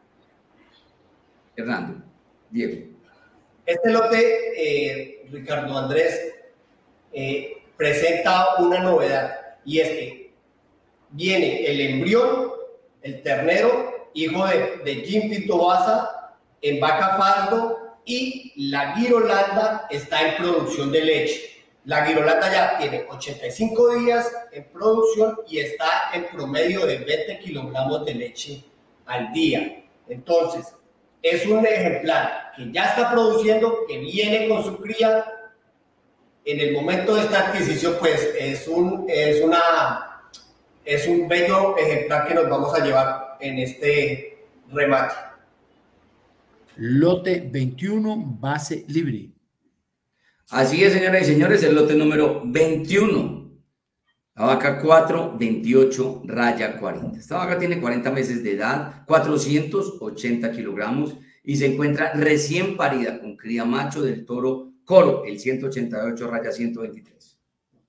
Hernando, Diego. Este lote, eh, Ricardo Andrés, eh, presenta una novedad, y es que viene el embrión, el ternero, hijo de, de Jim Fitobasa, en vaca fardo, y la Girolanda está en producción de leche. La Girolanda ya tiene ochenta y cinco días en producción y está en promedio de veinte kilogramos de leche al día. Entonces, es un ejemplar que ya está produciendo, que viene con su cría. En el momento de esta adquisición, pues es un, es una, es un bello ejemplar que nos vamos a llevar en este remate. Lote veintiuno, base libre. Así es, señoras y señores, el lote número veintiuno. La vaca cuatrocientos veintiocho raya cuarenta. Esta vaca tiene cuarenta meses de edad, cuatrocientos ochenta kilogramos y se encuentra recién parida con cría macho del toro Coro, el ciento ochenta y ocho raya ciento veintitrés.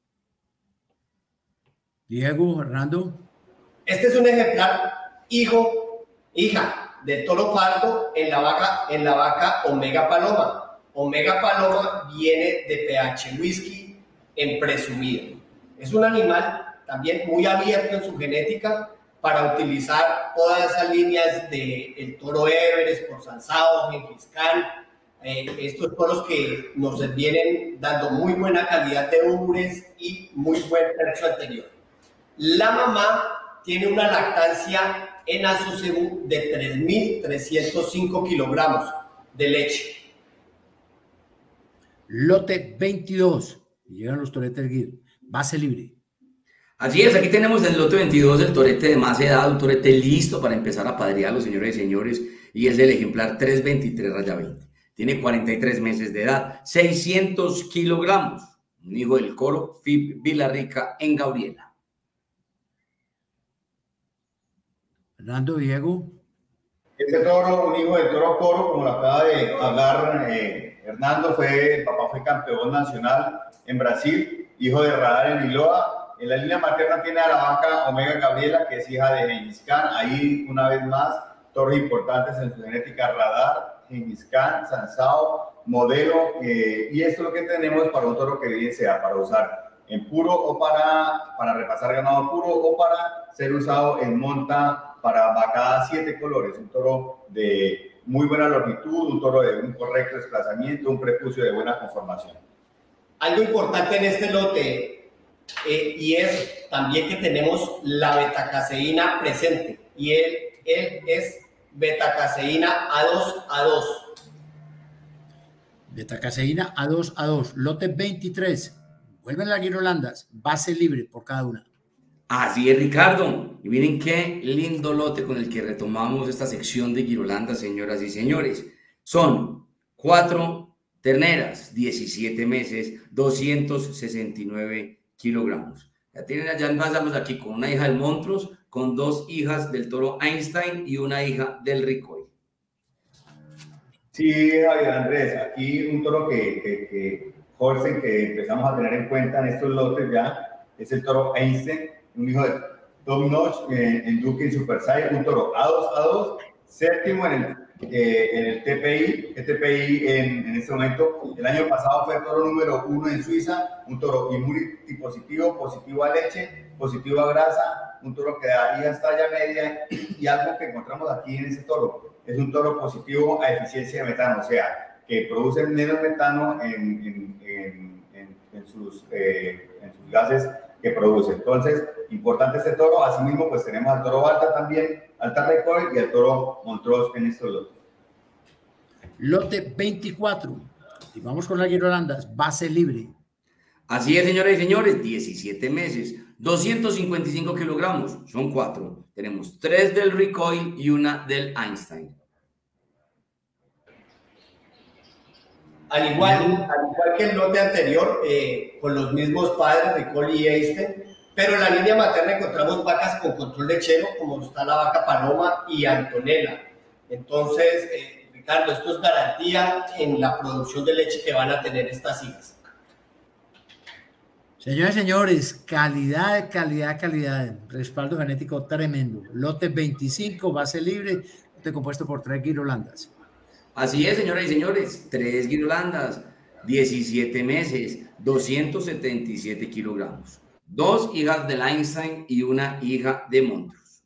Diego, Hernando. Este es un ejemplar hijo, hija del toro fardo en la vaca, en la vaca Omega Paloma. Omega Paloma viene de P H Whisky en presumido. Es un animal también muy abierto en su genética para utilizar todas esas líneas del de toro Everest, por Sansao, Gengis Khan, eh, estos toros que nos vienen dando muy buena calidad de ubres y muy buen tercio anterior. La mamá tiene una lactancia en Azucebú de tres mil trescientos cinco kilogramos de leche. Lote veintidós. Llegan los toretes Guido. Base libre. Así es, aquí tenemos el lote veintidós, el torete de más edad, un torete listo para empezar a padrearlo, señores y señores, y es el ejemplar trescientos veintitrés raya veinte. Tiene cuarenta y tres meses de edad, seiscientos kilogramos, un hijo del Coro, F I B Villarrica en Gabriela. Fernando, Diego. Este toro, un hijo del toro Coro, como lo acaba de hablar eh, Hernando, fue, el papá fue campeón nacional en Brasil, hijo de Radar en Iloa. En la línea materna tiene a la vaca Omega Gabriela, que es hija de Gengis Khan. Ahí, una vez más, toros importantes en su genética: Radar, Gengis Khan, Sansao, Modelo. Eh, y esto es lo que tenemos para un toro que bien sea para usar en puro o para, para repasar ganado puro o para ser usado en monta para vacada siete colores. Un toro de muy buena longitud, un toro de un correcto desplazamiento, un prepucio de buena conformación. Algo importante en este lote eh, y es también que tenemos la betacaseína presente, y él, él es betacaseína A dos A dos. Betacaseína A dos A dos. Lote veintitrés. Vuelven las Girolandas. Base libre por cada una. Así es, Ricardo. Y miren qué lindo lote con el que retomamos esta sección de Girolanda, señoras y señores. Son cuatro terneras, diecisiete meses, doscientos sesenta y nueve kilogramos. Ya tienen, ya pasamos aquí con una hija del Montrose, con dos hijas del toro Einstein y una hija del Ricoy. Sí, Javier Andrés, aquí un toro que, que, que Jorge, que empezamos a tener en cuenta en estos lotes ya, es el toro Einstein, un hijo de Top Notch eh, en Duke en Super Saiyan, un toro A dos A dos, séptimo en el, eh, en el T P I, el T P I en, en este momento, el año pasado fue el toro número uno en Suiza, un toro immunity positivo, positivo a leche, positivo a grasa, un toro que da hijas talla media, y algo que encontramos aquí en ese toro, es un toro positivo a eficiencia de metano, o sea, que produce menos metano en, en, en, en, en, sus, eh, en sus gases que produce. Entonces, importante este toro. Asimismo, pues tenemos al toro Alta también, Alta Recoil, y al toro Montrose en estos lotes. Lote veinticuatro. Y vamos con las guirolandas, base libre. Así es, señoras y señores, diecisiete meses, doscientos cincuenta y cinco kilogramos, son cuatro. Tenemos tres del Recoil y una del Einstein. Al igual, al igual que el lote anterior, eh, con los mismos padres, Recoil y Einstein, pero en la línea materna encontramos vacas con control lechero, como está la vaca Paloma y Antonella. Entonces, eh, Ricardo, esto es garantía en la producción de leche que van a tener estas hijas. Señores y señores, calidad, calidad, calidad, respaldo genético tremendo. Lote veinticinco, base libre, lote compuesto por tres guirolandas. Así es, señoras y señores, tres guirolandas, diecisiete meses, doscientos setenta y siete kilogramos. Dos hijas del Einstein y una hija de Montrose.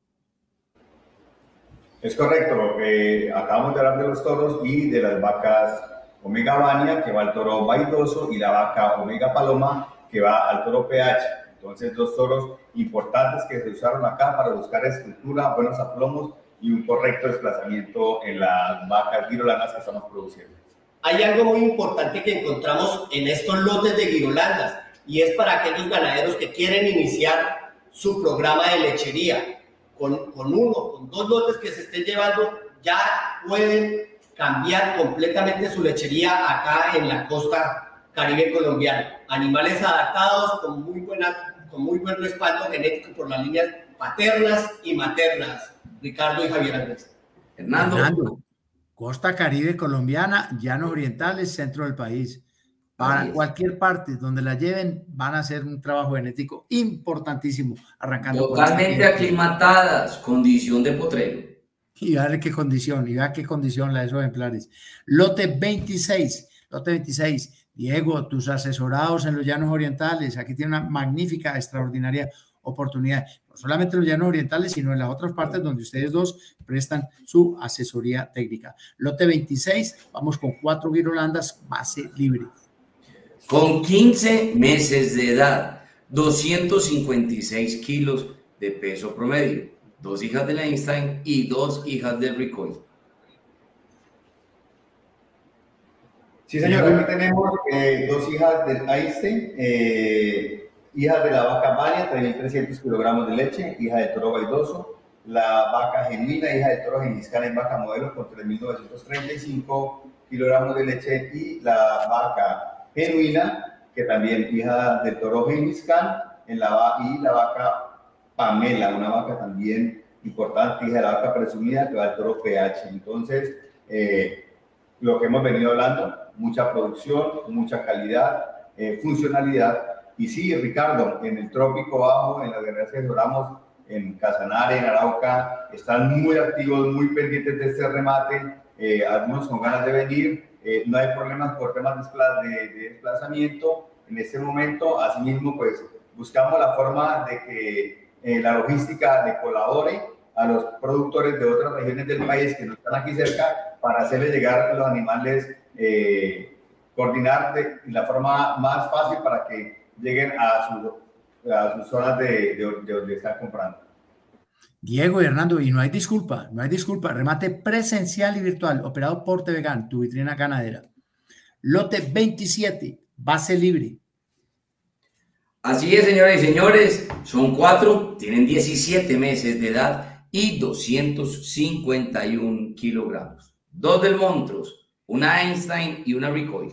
Es correcto, eh, acabamos de hablar de los toros y de las vacas Omega Bania, que va al toro vaidoso, y la vaca Omega Paloma, que va al toro P H. Entonces, dos toros importantes que se usaron acá para buscar estructura, buenos aplomos y un correcto desplazamiento en las vacas guirolandas que estamos produciendo. Hay algo muy importante que encontramos en estos lotes de guirolandas, y es para aquellos ganaderos que quieren iniciar su programa de lechería. Con, con uno, con dos lotes que se estén llevando, ya pueden cambiar completamente su lechería acá en la costa caribe colombiana. Animales adaptados con muy, buena, con muy buen respaldo genético por las líneas paternas y maternas. Ricardo y Javier Andrés. Hernando. Hernando, costa caribe colombiana, llanos orientales, centro del país. Para cualquier parte donde la lleven, van a hacer un trabajo genético importantísimo. Arrancando totalmente aclimatadas, condición de potrero. Y a ver qué condición, y vea qué condición la de esos ejemplares. Lote veintiséis, lote veintiséis. Diego, tus asesorados en los llanos orientales, aquí tiene una magnífica, extraordinaria oportunidad. No solamente en los llanos orientales, sino en las otras partes donde ustedes dos prestan su asesoría técnica. Lote veintiséis, vamos con cuatro guirolandas, base libre. Con quince meses de edad, doscientos cincuenta y seis kilos de peso promedio, dos hijas del Einstein y dos hijas del Recoil. Sí, señor, aquí tenemos eh, dos hijas del Einstein, eh, hijas de la vaca Bania, tres mil trescientos kilogramos de leche, hija de toro vaidoso, la vaca genuina, hija de toro Gengis-Khan en vaca modelo con tres mil novecientos treinta y cinco kilogramos de leche, y la vaca genuina, que también hija del toro Gengis-Khan, en la, y la vaca Pamela, una vaca también importante, hija de la vaca presumida, que va al toro P H. Entonces, eh, lo que hemos venido hablando, mucha producción, mucha calidad, eh, funcionalidad. Y sí, Ricardo, en el trópico bajo, en las guerreras que exploramos, en Casanare, en Arauca, están muy activos, muy pendientes de este remate, eh, algunos con ganas de venir. Eh, no hay problemas por temas de, de desplazamiento en este momento. Asimismo, pues buscamos la forma de que eh, la logística le colabore a los productores de otras regiones del país que no están aquí cerca, para hacerles llegar los animales, eh, coordinar de la forma más fácil para que lleguen a, su, a sus zonas de, de, de donde están comprando. Diego y Hernando, y no hay disculpa, no hay disculpa, remate presencial y virtual, operado por T V Gan, tu vitrina ganadera. Lote veintisiete, base libre. Así es, señoras y señores, son cuatro, tienen diecisiete meses de edad y doscientos cincuenta y uno kilogramos. Dos del Montrose, una Einstein y una Recoil.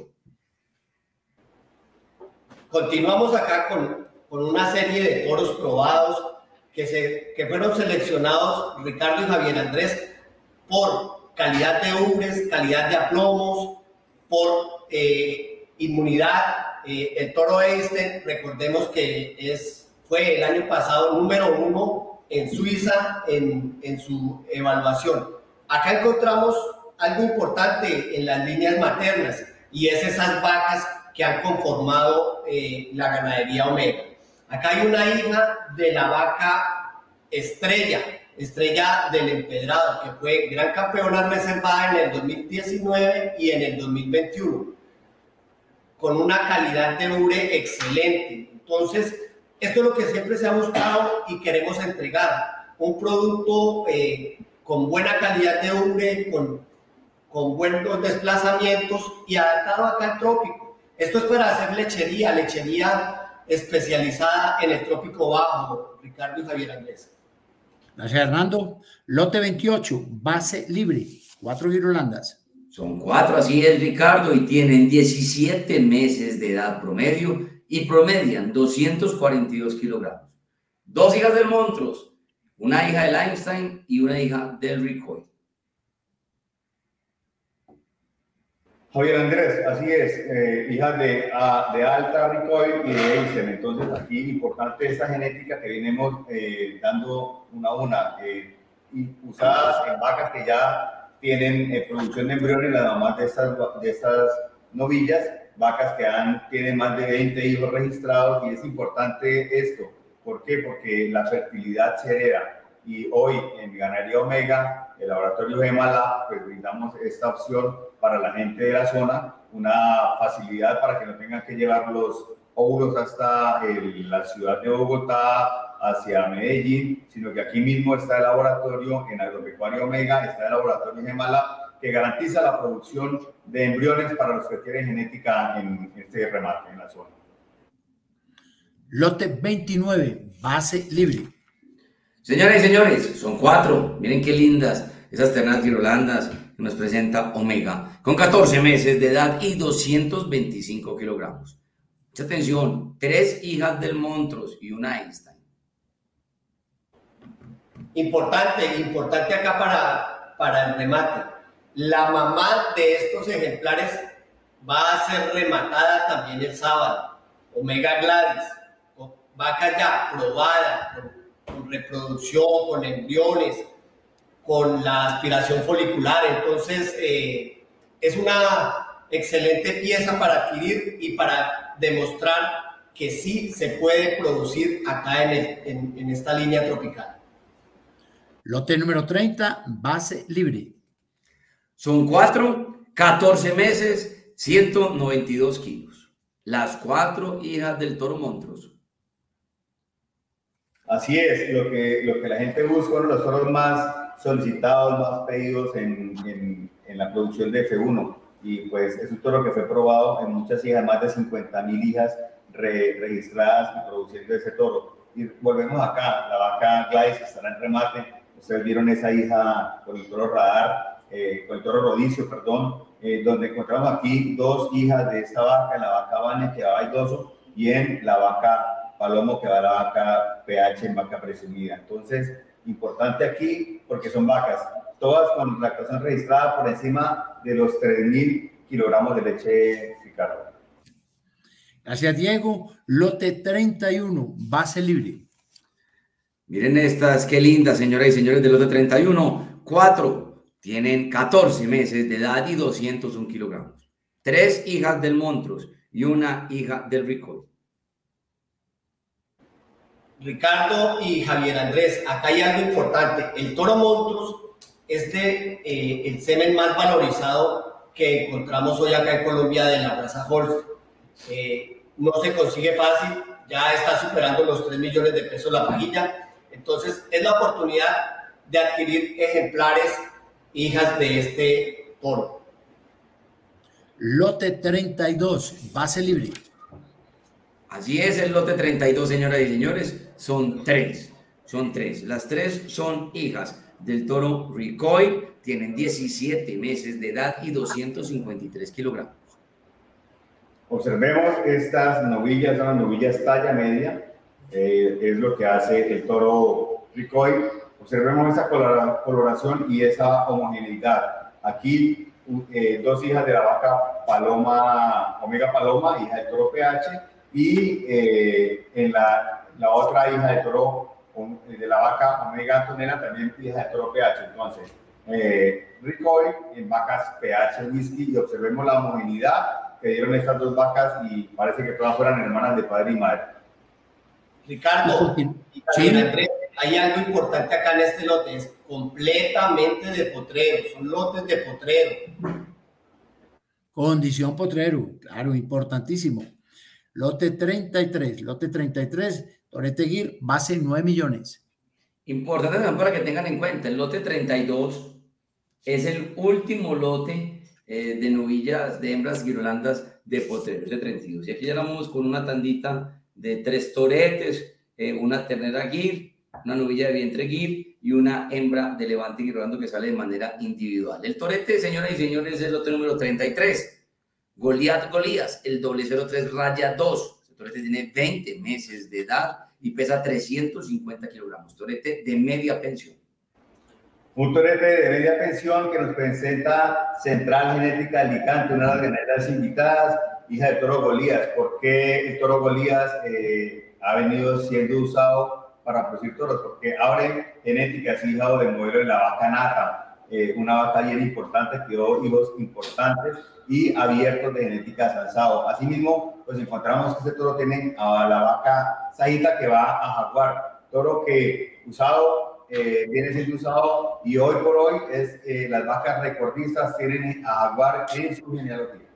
Continuamos acá con, con una serie de toros probados que, se, que fueron seleccionados, Ricardo y Javier Andrés, por calidad de ubres, calidad de aplomos, por eh, inmunidad. Eh, el toro este, recordemos que es, fue el año pasado número uno en Suiza en, en su evaluación. Acá encontramos algo importante en las líneas maternas y es esas vacas que han conformado eh, la ganadería Omega. Acá hay una hija de la vaca Estrella, Estrella del Empedrado, que fue gran campeona reservada en el dos mil diecinueve y en el dos mil veintiuno, con una calidad de ubre excelente. Entonces, esto es lo que siempre se ha buscado y queremos entregar, un producto eh, con buena calidad de ubre, con, con buenos desplazamientos y adaptado acá al trópico. Esto es para hacer lechería, lechería especializada en el trópico bajo, Ricardo y Javier Andrés. Gracias, Hernando. Lote veintiocho, base libre, cuatro girolandas. Son cuatro, así es, Ricardo, y tienen diecisiete meses de edad promedio y promedian doscientos cuarenta y dos kilogramos. Dos hijas del Montrose, una hija del Einstein y una hija del Ricoh. Javier Andrés, así es, eh, hijas de, a, de Alta, Ricoh y de Einstein. Entonces, aquí importante esta genética que venimos eh, dando una a una, eh, y usadas en vacas que ya tienen eh, producción de embriones, las mamás de estas, de estas novillas, vacas que han, tienen más de veinte hijos registrados, y es importante esto. ¿Por qué? Porque la fertilidad se hereda, y hoy en Ganadería Omega, el laboratorio Gemala, pues brindamos esta opción para la gente de la zona, una facilidad para que no tengan que llevar los óvulos hasta el, la ciudad de Bogotá, hacia Medellín, sino que aquí mismo está el laboratorio en Agropecuaria Omega, está el laboratorio Gemala, que garantiza la producción de embriones para los que tienen genética en este remate en la zona. Lote veintinueve, base libre. Señoras y señores, son cuatro. Miren qué lindas esas ternas girolandas que nos presenta Omega, con catorce meses de edad y doscientos veinticinco kilogramos. Mucha atención, tres hijas del Montrose y una Einstein. Importante, importante acá para, para el remate. La mamá de estos ejemplares va a ser rematada también el sábado. Omega Gladys, vaca ya probada, con, con reproducción, con embriones, con la aspiración folicular. Entonces, eh, es una excelente pieza para adquirir y para demostrar que sí se puede producir acá en, el, en, en esta línea tropical. Lote número treinta, base libre. Son cuatro, catorce meses, ciento noventa y dos kilos. Las cuatro hijas del toro Montrose. Así es, lo que, lo que la gente busca, uno de los toros más solicitados, más pedidos en, en, en la producción de F uno. Y pues es un toro que fue probado en muchas hijas, más de cincuenta mil hijas re, registradas y produciendo ese toro. Y volvemos acá, la vaca Gladys que estará en remate. Ustedes vieron esa hija con el toro radar, eh, con el toro rodicio, perdón, eh, donde encontramos aquí dos hijas de esta vaca, la vaca Bane que va vaidoso, y en la vaca Palomo que va la vaca P H, en vaca presumida. Entonces, importante aquí porque son vacas, todas con lactación registrada por encima de los tres mil kilogramos de leche, Ricardo. Gracias, Diego. Lote treinta y uno, base libre. Miren estas, qué lindas, señoras y señores del lote treinta y uno. Cuatro tienen catorce meses de edad y doscientos un kilogramos. Tres hijas del Montrose y una hija del Ricoh. Ricardo y Javier Andrés, acá hay algo importante. El toro Montrose es de, eh, el semen más valorizado que encontramos hoy acá en Colombia de la raza Holstein. Eh, no se consigue fácil, ya está superando los tres millones de pesos la pajilla. Entonces, es la oportunidad de adquirir ejemplares, hijas de este toro. Lote treinta y dos, base libre. Así es, el lote treinta y dos, señoras y señores, son tres. Son tres. Las tres son hijas del toro Ricoh, tienen diecisiete meses de edad y doscientos cincuenta y tres kilogramos. Observemos estas novillas, son las novillas talla media. Eh, es lo que hace el toro Ricoh. Observemos esa coloración y esa homogeneidad. Aquí eh, dos hijas de la vaca Paloma, Omega Paloma, hija del toro P H, y eh, en la, la otra hija del toro de la vaca Omega Antonella, también hija del toro P H. Entonces, eh, Recoil en vacas P H Whisky, y observemos la homogeneidad que dieron estas dos vacas y parece que todas fueran hermanas de padre y madre. Ricardo, y también Andrés, hay algo importante acá en este lote, es completamente de potrero, son lotes de potrero. Condición potrero, claro, importantísimo. Lote treinta y tres, lote treinta y tres, torete Gir, base nueve millones. Importante también para que tengan en cuenta, el lote treinta y dos es el último lote eh, de novillas, de hembras girolandas de potreros de treinta y dos. Y aquí ya vamos con una tandita de tres toretes, eh, una ternera Gir, una novilla de vientre Gir y una hembra de levante girolando que sale de manera individual. El torete, señoras y señores, es el lote número treinta y tres. Goliat Golías, el doble cero tres raya dos. El torete tiene veinte meses de edad y pesa trescientos cincuenta kilogramos. Torete de media pensión. Un torete de media pensión que nos presenta Central Genética Alicante, una de las ganaderas invitadas, hija del toro Golías. ¿Por qué el toro Golías eh, ha venido siendo usado para producir toros? Porque abre genéticas, hija de modelo de la vaca Nata, eh, una vaca bien importante que dio hijos importantes y abiertos de genética Salsado. Asimismo, pues encontramos que este toro tiene a la vaca Saíta que va a Jaguar, toro que usado Eh, viene siendo usado y hoy por hoy es eh, las vacas recordistas tienen a Jaguar en su genealogía.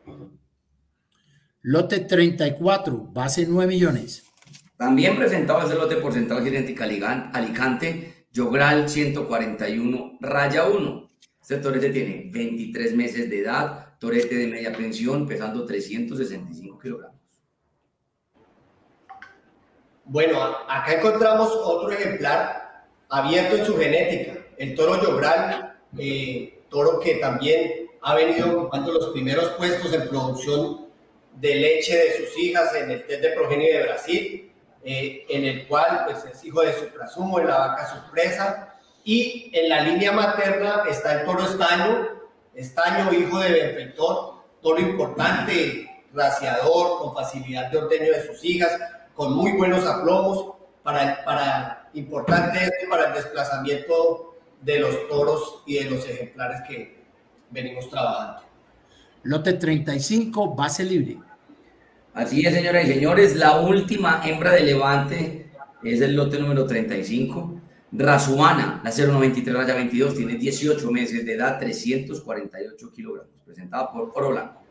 Lote treinta y cuatro, base nueve millones. También presentado ese lote por Central Genética Alicante, Yogral ciento cuarenta y uno raya uno. Este torete tiene veintitrés meses de edad, torete de media pensión, pesando trescientos sesenta y cinco kilogramos. Bueno, acá encontramos otro ejemplar abierto en su genética, el toro Yogral, eh, toro que también ha venido ocupando los primeros puestos en producción de leche de sus hijas en el test de progenie de Brasil, eh, en el cual pues, es hijo de Suprasumo, de la vaca sorpresa, y en la línea materna está el toro Estaño, Estaño, hijo de benfeitor, toro importante, raciador, con facilidad de ordeño de sus hijas, con muy buenos aplomos, para, para importante esto para el desplazamiento de los toros y de los ejemplares que venimos trabajando. Lote treinta y cinco, base libre. Así es, señoras y señores, la última hembra de levante es el lote número treinta y cinco. Rasuana, la cero noventa y tres raya veintidós, tiene dieciocho meses de edad, trescientos cuarenta y ocho kilogramos, presentada por Oro Blanco.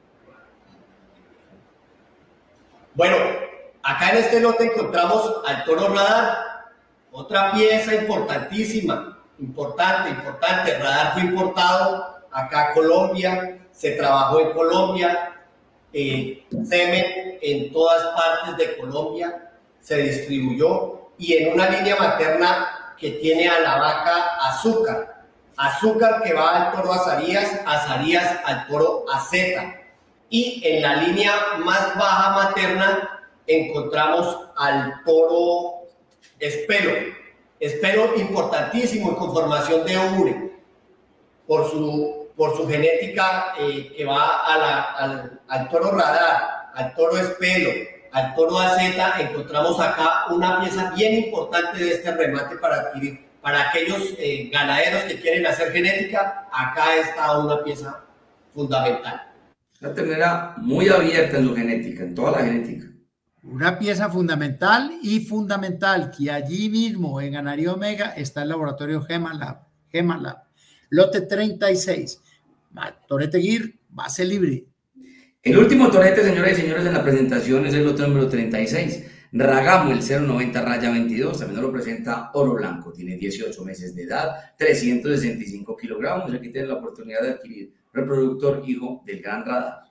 Bueno, acá en este lote encontramos al toro Radar, otra pieza importantísima, importante, importante. Radar fue importado acá a Colombia, se trabajó en Colombia, eh, semen en todas partes de Colombia, se distribuyó y en una línea materna que tiene a la vaca Azúcar, Azúcar que va al toro Azarías, Azarías al toro Azeta, y en la línea más baja materna encontramos al toro Espero, Espero importantísimo en conformación de Ure, por su, por su genética eh, que va a la, al, al toro Radar, al toro Espelo, al toro Azeta. Encontramos acá una pieza bien importante de este remate para adquirir. Para aquellos eh, ganaderos que quieren hacer genética, acá está una pieza fundamental. Una ternera muy abierta en su genética, en toda la genética. Una pieza fundamental y fundamental que allí mismo en Ganadería Omega está el laboratorio Gemalab. Gemalab. Lote treinta y seis. Torete Gir, base libre. El último torete, señoras y señores, en la presentación es el lote número treinta y seis. Ragamo, el cero noventa raya veintidós, también lo presenta Oro Blanco. Tiene dieciocho meses de edad, trescientos sesenta y cinco kilogramos. Y aquí tienen la oportunidad de adquirir reproductor hijo del Gran Radar.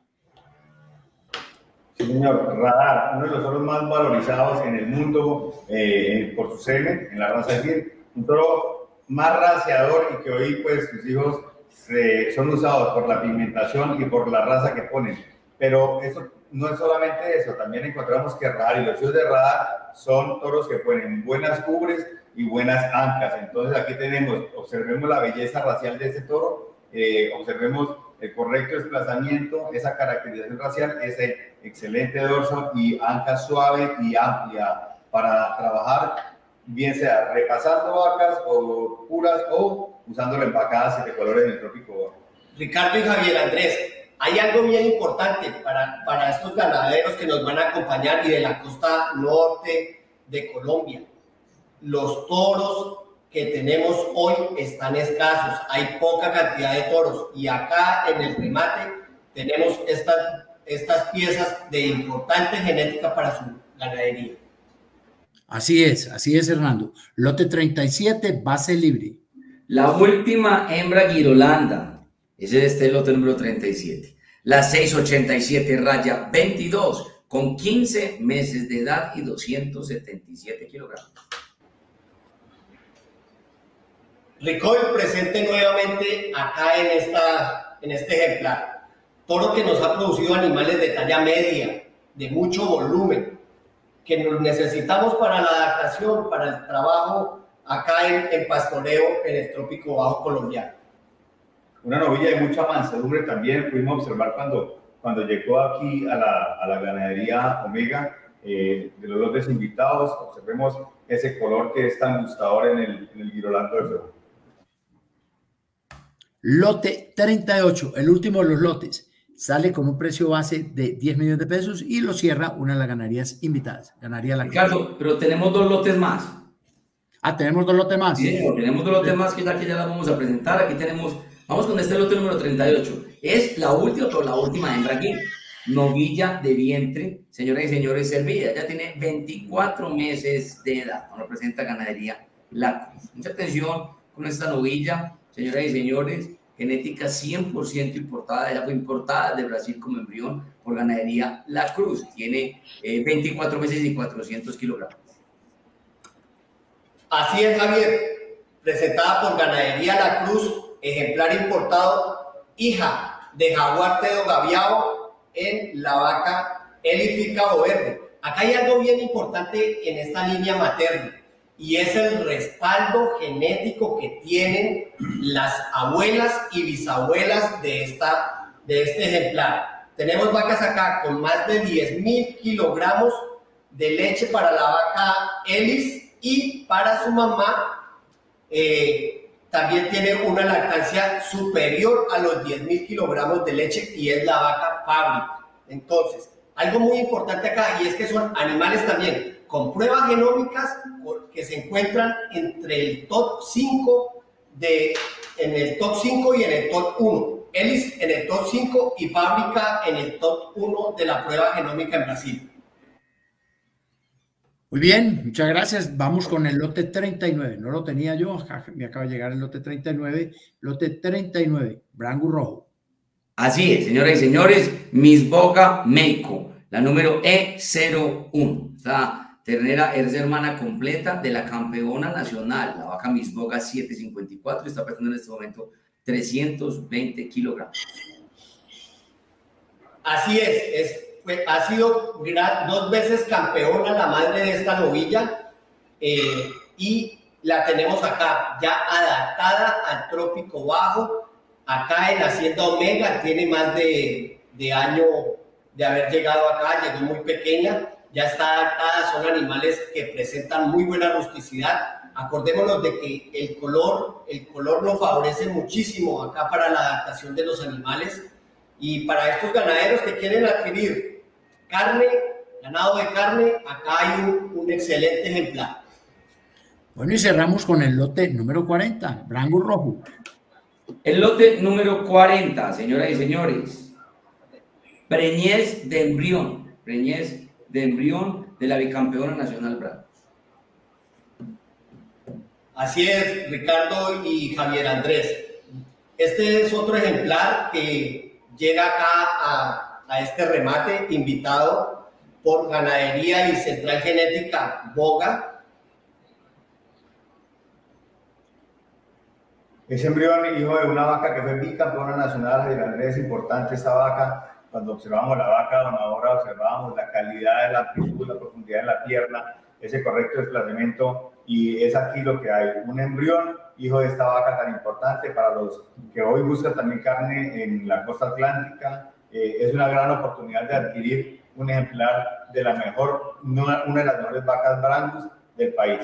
Sí, señor, Radar, uno de los toros más valorizados en el mundo eh, por su semen, en la raza de Gir, un toro más raciador y que hoy pues sus hijos se, son usados por la pigmentación y por la raza que ponen. Pero eso no es solamente eso, también encontramos que Radar y los hijos de Radar son toros que ponen buenas cubres y buenas ancas. Entonces aquí tenemos, observemos la belleza racial de este toro, eh, observemos el correcto desplazamiento, esa caracterización racial, ese excelente dorso y anca suave y amplia para trabajar, bien sea repasando vacas o puras o usando empacadas y de colores en el trópico bajo. Ricardo y Javier Andrés, hay algo bien importante para, para estos ganaderos que nos van a acompañar y de la costa norte de Colombia. Los toros que tenemos hoy están escasos, hay poca cantidad de toros y acá en el remate tenemos estas, estas piezas de importante genética para su ganadería. Así es, así es, Hernando. Lote treinta y siete, base libre. La última hembra Girolanda, ese es este lote número treinta y siete. La seiscientos ochenta y siete raya veintidós con quince meses de edad y doscientos setenta y siete kilogramos. Ricol presente nuevamente acá en, esta, en este ejemplar. Toro que nos ha producido animales de talla media, de mucho volumen, que nos necesitamos para la adaptación, para el trabajo acá en, en pastoreo en el trópico bajo colombiano. Una novilla de mucha mansedumbre también pudimos observar cuando, cuando llegó aquí a la, a la ganadería Omega, eh, de los lotes invitados. Observemos ese color que es tan gustador en el, en el Girolando de Feo. Lote treinta y ocho, el último de los lotes, sale con un precio base de diez millones de pesos y lo cierra una de las ganaderías invitadas. Ganaría la Ricardo, pero tenemos dos lotes más. Ah, tenemos dos lotes más. Sí, tenemos dos lotes más que ya, que ya las vamos a presentar. Aquí tenemos, vamos con este lote número treinta y ocho. Es la última, o la última hembra aquí. Novilla de vientre, señoras y señores, servida. Ya tiene veinticuatro meses de edad. Nos representa ganadería La Cruz. Mucha atención con esta novilla, señoras y señores. Genética cien por ciento importada. Ella fue importada de Brasil como embrión por ganadería La Cruz. Tiene eh, veinticuatro meses y cuatrocientos kilogramos. Así es, Javier. Presentada por ganadería La Cruz, ejemplar importado, hija de Jaguar Tedo Gaviao en la vaca Elis Cabo Verde. Acá hay algo bien importante en esta línea materna y es el respaldo genético que tienen las abuelas y bisabuelas de, esta, de este ejemplar. Tenemos vacas acá con más de diez mil kilogramos de leche para la vaca Elis y para su mamá eh, también tiene una lactancia superior a los diez mil kilogramos de leche y es la vaca fábrica. Entonces, algo muy importante acá y es que son animales también con pruebas genómicas que se encuentran entre el top cinco, de, en el top cinco y en el top uno. Elis en el top cinco y Fábrica en el top uno de la prueba genómica en Brasil. Muy bien, muchas gracias. Vamos con el lote treinta y nueve. No lo tenía yo, me acaba de llegar el lote treinta y nueve. Lote treinta y nueve, Brangus Rojo. Así es, señoras y señores, Miss Boga Meiko, la número E cero uno. Esta ternera es hermana completa de la campeona nacional, la vaca Miss Boga setecientos cincuenta y cuatro, y está pesando en este momento trescientos veinte kilogramos. Así es, es fue, ha sido dos veces campeona la madre de esta novilla eh, y la tenemos acá ya adaptada al trópico bajo. Acá en Hacienda Omega tiene más de, de año de haber llegado acá, llegó muy pequeña, ya está adaptada, son animales que presentan muy buena rusticidad. Acordémonos de que el color, el color nos favorece muchísimo acá para la adaptación de los animales y para estos ganaderos que quieren adquirir carne, ganado de carne, acá hay un, un excelente ejemplar. Bueno, y cerramos con el lote número cuarenta, Brangus Rojo. El lote número cuarenta, señoras y señores, preñez de embrión, preñez de embrión de la bicampeona nacional Brangus. Así es, Ricardo y Javier Andrés. Este es otro ejemplar que llega acá a, a este remate invitado por Ganadería y Central Genética Boga. Ese embrión, hijo de una vaca que fue bicampeona nacional, Javier Andrés, importante esta vaca. Cuando observamos la vaca donadora, observamos la calidad de la amplitud, la profundidad de la pierna, ese correcto desplazamiento, y es aquí lo que hay, un embrión hijo de esta vaca tan importante para los que hoy buscan también carne en la costa atlántica. Eh, es una gran oportunidad de adquirir un ejemplar de la mejor, una, una de las mejores vacas Brandus del país.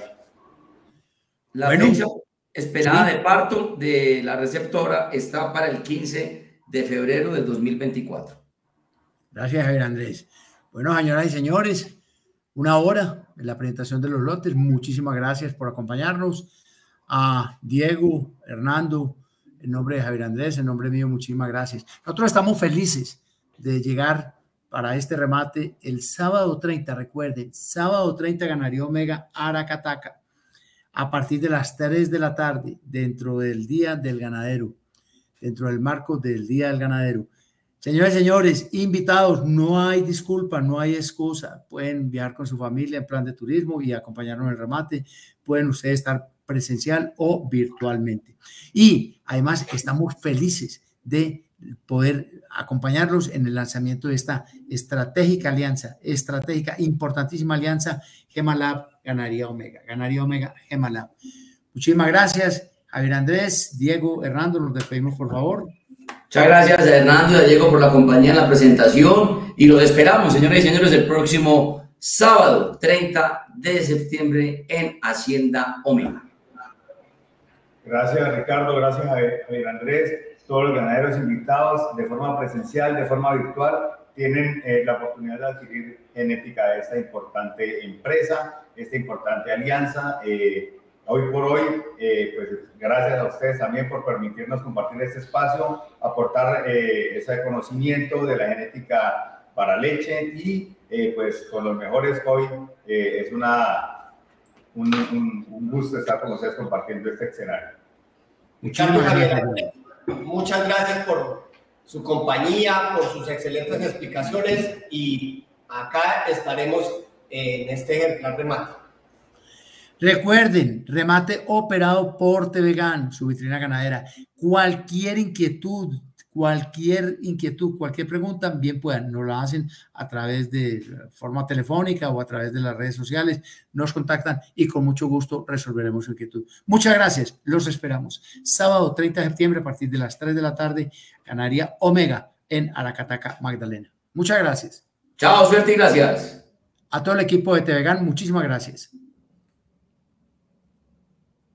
La bueno, fecha esperada sí. de parto de la receptora está para el quince de febrero del dos mil veinticuatro. Gracias, Javier Andrés. Bueno, señoras y señores, una hora en la presentación de los lotes. Muchísimas gracias por acompañarnos. A Diego, Hernando, en nombre de Javier Andrés, en nombre mío, muchísimas gracias. Nosotros estamos felices de llegar para este remate el sábado treinta. Recuerden, sábado treinta Ganadería Omega Aracataca, a partir de las tres de la tarde, dentro del Día del Ganadero, dentro del marco del Día del Ganadero. Señores y señores, invitados, no hay disculpa, no hay excusa. Pueden enviar con su familia en plan de turismo y acompañarnos en el remate. Pueden ustedes estar presencial o virtualmente. Y además estamos felices de poder acompañarlos en el lanzamiento de esta estratégica alianza, estratégica, importantísima alianza Gemalab Ganadería Omega, Ganadería Omega Gemalab. Muchísimas gracias, Javier Andrés, Diego, Hernando, nos despedimos por favor. Muchas gracias a Hernando y a Diego por la compañía en la presentación y los esperamos, señores y señores, el próximo sábado treinta de septiembre en Hacienda Omega. Gracias, Ricardo, gracias a Javier Andrés, todos los ganaderos invitados de forma presencial, de forma virtual, tienen eh, la oportunidad de adquirir genética de esta importante empresa, esta importante alianza. Eh, hoy por hoy, eh, pues gracias a ustedes también por permitirnos compartir este espacio, aportar eh, ese conocimiento de la genética para leche y eh, pues con los mejores hoy eh, es una, un, un, un gusto estar con ustedes compartiendo este escenario. Ricardo, Javier, muchas gracias por su compañía, por sus excelentes explicaciones y acá estaremos en este ejemplar remate. Recuerden, remate operado por Tevegan, su vitrina ganadera. Cualquier inquietud, cualquier inquietud, cualquier pregunta, bien puedan, nos la hacen a través de forma telefónica o a través de las redes sociales, nos contactan y con mucho gusto resolveremos su inquietud. Muchas gracias, los esperamos. Sábado treinta de septiembre a partir de las tres de la tarde, Ganadería Omega en Aracataca, Magdalena. Muchas gracias. Chao, suerte y gracias. A todo el equipo de Tevegan, muchísimas gracias.